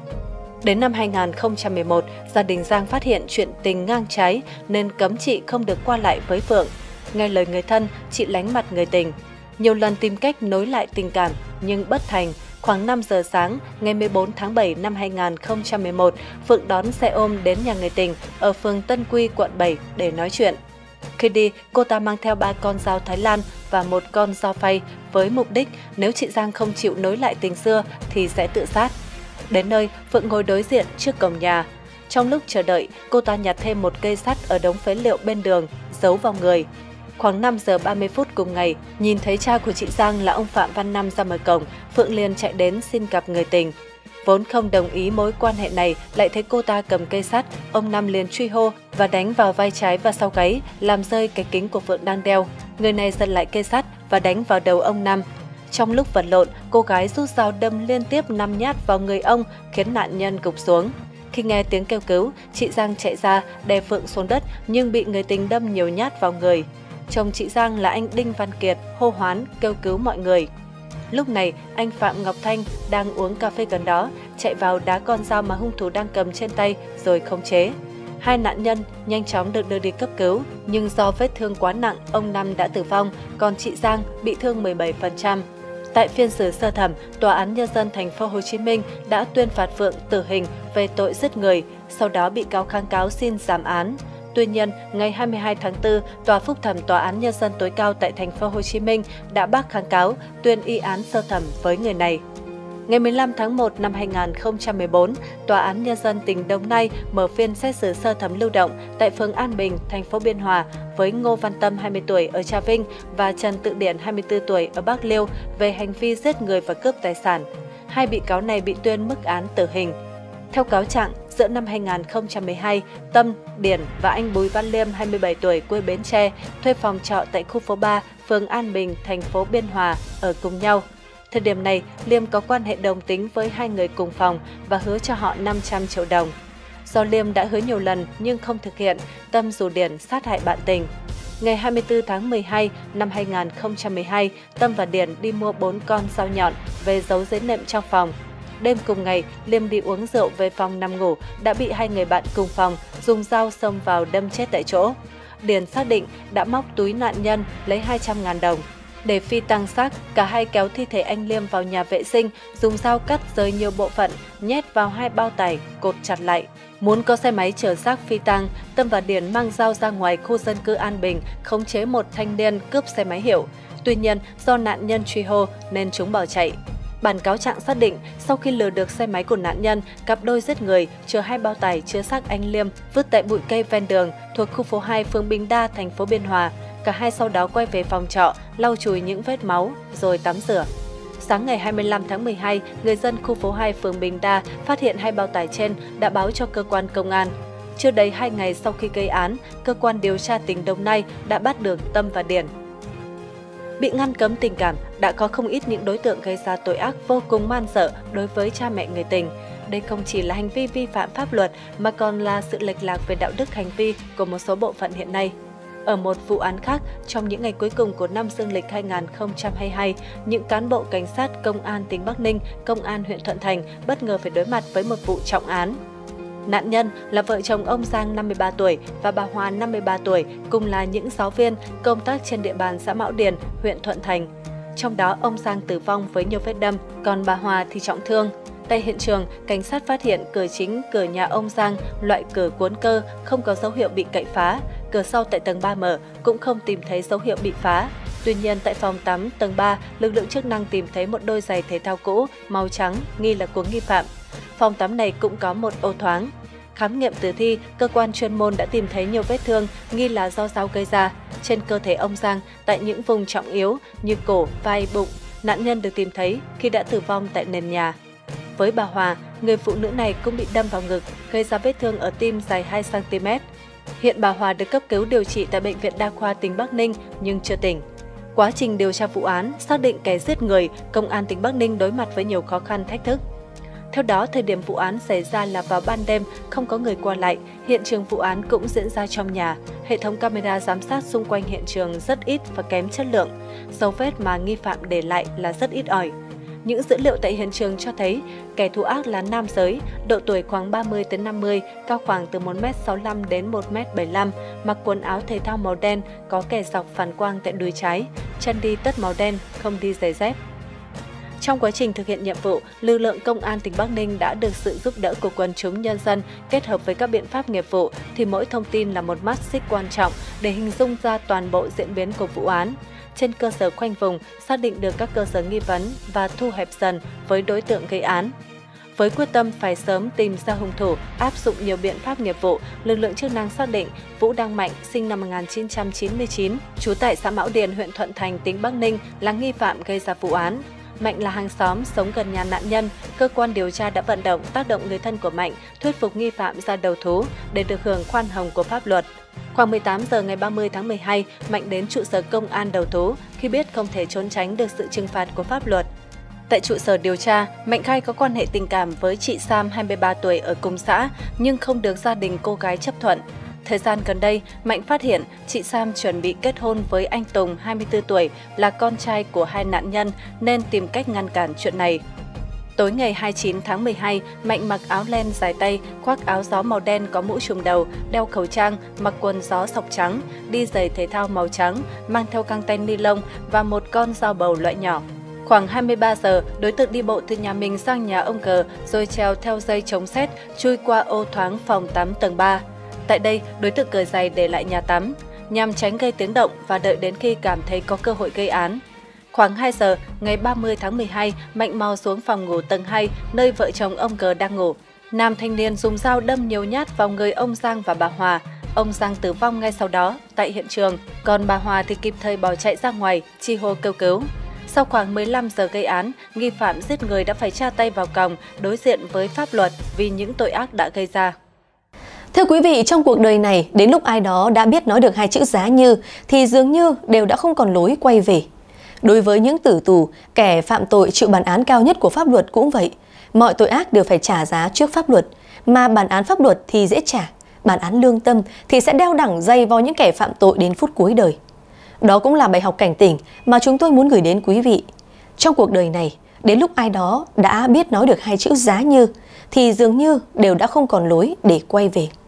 Đến năm 2011, gia đình Giang phát hiện chuyện tình ngang trái nên cấm chị không được qua lại với Phượng. Nghe lời người thân, chị lánh mặt người tình. Nhiều lần tìm cách nối lại tình cảm nhưng bất thành. Khoảng 5 giờ sáng, ngày 14 tháng 7 năm 2011, Phượng đón xe ôm đến nhà người tình ở phường Tân Quy, quận 7 để nói chuyện. Khi đi, cô ta mang theo 3 con dao Thái Lan và 1 con dao phay với mục đích nếu chị Giang không chịu nối lại tình xưa thì sẽ tự sát. Đến nơi, Phượng ngồi đối diện trước cổng nhà. Trong lúc chờ đợi, cô ta nhặt thêm một cây sắt ở đống phế liệu bên đường, giấu vào người. Khoảng 5 giờ 30 phút cùng ngày, nhìn thấy cha của chị Giang là ông Phạm Văn Năm ra mở cổng, Phượng liền chạy đến xin gặp người tình. Vốn không đồng ý mối quan hệ này, lại thấy cô ta cầm cây sắt, ông Năm liền truy hô và đánh vào vai trái và sau gáy, làm rơi cái kính của Phượng đang đeo. Người này giật lại cây sắt và đánh vào đầu ông Năm. Trong lúc vật lộn, cô gái rút dao đâm liên tiếp 5 nhát vào người ông, khiến nạn nhân gục xuống. Khi nghe tiếng kêu cứu, chị Giang chạy ra đè Phượng xuống đất nhưng bị người tình đâm nhiều nhát vào người. Chồng chị Giang là anh Đinh Văn Kiệt hô hoán kêu cứu mọi người. Lúc này, anh Phạm Ngọc Thanh đang uống cà phê gần đó, chạy vào đá con dao mà hung thủ đang cầm trên tay rồi khống chế. Hai nạn nhân nhanh chóng được đưa đi cấp cứu, nhưng do vết thương quá nặng, ông Năm đã tử vong, còn chị Giang bị thương 17%. Tại phiên xử sơ thẩm, Tòa án Nhân dân thành phố Hồ Chí Minh đã tuyên phạt Phượng tử hình về tội giết người, sau đó bị cáo kháng cáo xin giảm án. Tuy nhiên, ngày 22 tháng 4, Tòa phúc thẩm Tòa án Nhân dân tối cao tại thành phố Hồ Chí Minh đã bác kháng cáo, tuyên y án sơ thẩm với người này. Ngày 15 tháng 1 năm 2014, Tòa án Nhân dân tỉnh Đồng Nai mở phiên xét xử sơ thẩm lưu động tại phường An Bình, thành phố Biên Hòa với Ngô Văn Tâm 20 tuổi ở Trà Vinh và Trần Tự Điển 24 tuổi ở Bạc Liêu về hành vi giết người và cướp tài sản. Hai bị cáo này bị tuyên mức án tử hình. Theo cáo trạng, giữa năm 2012, Tâm, Điển và anh Bùi Văn Liêm 27 tuổi quê Bến Tre thuê phòng trọ tại khu phố 3, phường An Bình, thành phố Biên Hòa ở cùng nhau. Thời điểm này, Liêm có quan hệ đồng tính với hai người cùng phòng và hứa cho họ 500 triệu đồng. Do Liêm đã hứa nhiều lần nhưng không thực hiện, Tâm rủ Điển sát hại bạn tình. Ngày 24 tháng 12 năm 2012, Tâm và Điển đi mua 4 con dao nhọn về giấu dưới nệm trong phòng. Đêm cùng ngày, Liêm đi uống rượu về phòng nằm ngủ, đã bị hai người bạn cùng phòng dùng dao xông vào đâm chết tại chỗ. Điển xác định đã móc túi nạn nhân lấy 200.000 đồng. Để phi tang xác, cả hai kéo thi thể anh Liêm vào nhà vệ sinh, dùng dao cắt rời nhiều bộ phận, nhét vào 2 bao tải, cột chặt lại. Muốn có xe máy chở xác phi tang, Tâm và Điền mang dao ra ngoài khu dân cư An Bình, khống chế một thanh niên cướp xe máy hiệu. Tuy nhiên, do nạn nhân truy hô nên chúng bỏ chạy. Bản cáo trạng xác định, sau khi lừa được xe máy của nạn nhân, cặp đôi giết người, chở 2 bao tải chứa xác anh Liêm vứt tại bụi cây ven đường thuộc khu phố 2 phường Bình Đa, thành phố Biên Hòa. Cả hai sau đó quay về phòng trọ, lau chùi những vết máu rồi tắm rửa. Sáng ngày 25 tháng 12, người dân khu phố 2 phường Bình Đa phát hiện 2 bao tải trên đã báo cho cơ quan công an. Chưa đầy 2 ngày sau khi gây án, cơ quan điều tra tỉnh Đồng Nai đã bắt được Tâm và Điền. Bị ngăn cấm tình cảm, đã có không ít những đối tượng gây ra tội ác vô cùng man dợ đối với cha mẹ người tình. Đây không chỉ là hành vi vi phạm pháp luật mà còn là sự lệch lạc về đạo đức hành vi của một số bộ phận hiện nay. Ở một vụ án khác, trong những ngày cuối cùng của năm dương lịch 2022, những cán bộ cảnh sát Công an tỉnh Bắc Ninh, Công an huyện Thuận Thành bất ngờ phải đối mặt với một vụ trọng án. Nạn nhân là vợ chồng ông Giang 53 tuổi và bà Hòa 53 tuổi, cùng là những giáo viên công tác trên địa bàn xã Mão Điền, huyện Thuận Thành. Trong đó, ông Giang tử vong với nhiều vết đâm, còn bà Hòa thì trọng thương. Tại hiện trường, cảnh sát phát hiện cửa chính cửa nhà ông Giang loại cửa cuốn cơ không có dấu hiệu bị cậy phá, cửa sau tại tầng 3 mở cũng không tìm thấy dấu hiệu bị phá. Tuy nhiên, tại phòng tắm tầng 3, lực lượng chức năng tìm thấy một đôi giày thể thao cũ màu trắng nghi là của nghi phạm. Phòng tắm này cũng có một ô thoáng. Khám nghiệm tử thi, cơ quan chuyên môn đã tìm thấy nhiều vết thương nghi là do dao gây ra trên cơ thể ông Giang tại những vùng trọng yếu như cổ, vai, bụng. Nạn nhân được tìm thấy khi đã tử vong tại nền nhà. Với bà Hòa, người phụ nữ này cũng bị đâm vào ngực, gây ra vết thương ở tim dài 2 cm. Hiện bà Hòa được cấp cứu điều trị tại Bệnh viện Đa khoa tỉnh Bắc Ninh nhưng chưa tỉnh. Quá trình điều tra vụ án, xác định kẻ giết người, Công an tỉnh Bắc Ninh đối mặt với nhiều khó khăn thách thức. Theo đó, thời điểm vụ án xảy ra là vào ban đêm, không có người qua lại, hiện trường vụ án cũng diễn ra trong nhà. Hệ thống camera giám sát xung quanh hiện trường rất ít và kém chất lượng. Dấu vết mà nghi phạm để lại là rất ít ỏi. Những dữ liệu tại hiện trường cho thấy kẻ thù ác là nam giới, độ tuổi khoảng 30-50, cao khoảng từ 1m65 đến 1m75, mặc quần áo thể thao màu đen, có kẻ dọc phản quang tại đùi trái, chân đi tất màu đen, không đi giày dép. Trong quá trình thực hiện nhiệm vụ, lực lượng Công an tỉnh Bắc Ninh đã được sự giúp đỡ của quần chúng nhân dân kết hợp với các biện pháp nghiệp vụ thì mỗi thông tin là một mắt xích quan trọng để hình dung ra toàn bộ diễn biến của vụ án. Trên cơ sở khoanh vùng, xác định được các cơ sở nghi vấn và thu hẹp dần với đối tượng gây án. Với quyết tâm phải sớm tìm ra hung thủ, áp dụng nhiều biện pháp nghiệp vụ, lực lượng chức năng xác định Vũ Đăng Mạnh, sinh năm 1999, trú tại xã Mão Điền, huyện Thuận Thành, tỉnh Bắc Ninh là nghi phạm gây ra vụ án. Mạnh là hàng xóm sống gần nhà nạn nhân, cơ quan điều tra đã vận động tác động người thân của Mạnh thuyết phục nghi phạm ra đầu thú để được hưởng khoan hồng của pháp luật. Khoảng 18 giờ ngày 30 tháng 12, Mạnh đến trụ sở công an đầu thú khi biết không thể trốn tránh được sự trừng phạt của pháp luật. Tại trụ sở điều tra, Mạnh khai có quan hệ tình cảm với chị Sam 23 tuổi ở cùng xã nhưng không được gia đình cô gái chấp thuận. Thời gian gần đây, Mạnh phát hiện chị Sam chuẩn bị kết hôn với anh Tùng 24 tuổi là con trai của hai nạn nhân nên tìm cách ngăn cản chuyện này. Tối ngày 29 tháng 12, Mạnh mặc áo len dài tay, khoác áo gió màu đen có mũ trùm đầu, đeo khẩu trang, mặc quần gió sọc trắng, đi giày thể thao màu trắng, mang theo găng tay ni lông và một con dao bầu loại nhỏ. Khoảng 23 giờ, đối tượng đi bộ từ nhà mình sang nhà ông G rồi trèo theo dây chống sét chui qua ô thoáng phòng tắm tầng 3. Tại đây, đối tượng cởi giày để lại nhà tắm, nhằm tránh gây tiếng động và đợi đến khi cảm thấy có cơ hội gây án. Khoảng 2 giờ, ngày 30 tháng 12, Mạnh mò xuống phòng ngủ tầng 2, nơi vợ chồng ông G đang ngủ. Nam thanh niên dùng dao đâm nhiều nhát vào người ông Giang và bà Hòa. Ông Giang tử vong ngay sau đó tại hiện trường, còn bà Hòa thì kịp thời bỏ chạy ra ngoài, chi hô kêu cứu. Sau khoảng 15 giờ gây án, nghi phạm giết người đã phải tra tay vào còng, đối diện với pháp luật vì những tội ác đã gây ra. Thưa quý vị, trong cuộc đời này, đến lúc ai đó đã biết nói được hai chữ giá như thì dường như đều đã không còn lối quay về. Đối với những tử tù, kẻ phạm tội chịu bản án cao nhất của pháp luật cũng vậy. Mọi tội ác đều phải trả giá trước pháp luật, mà bản án pháp luật thì dễ trả, bản án lương tâm thì sẽ đeo đẳng dày vào những kẻ phạm tội đến phút cuối đời. Đó cũng là bài học cảnh tỉnh mà chúng tôi muốn gửi đến quý vị. Trong cuộc đời này, đến lúc ai đó đã biết nói được hai chữ giá như thì dường như đều đã không còn lối để quay về.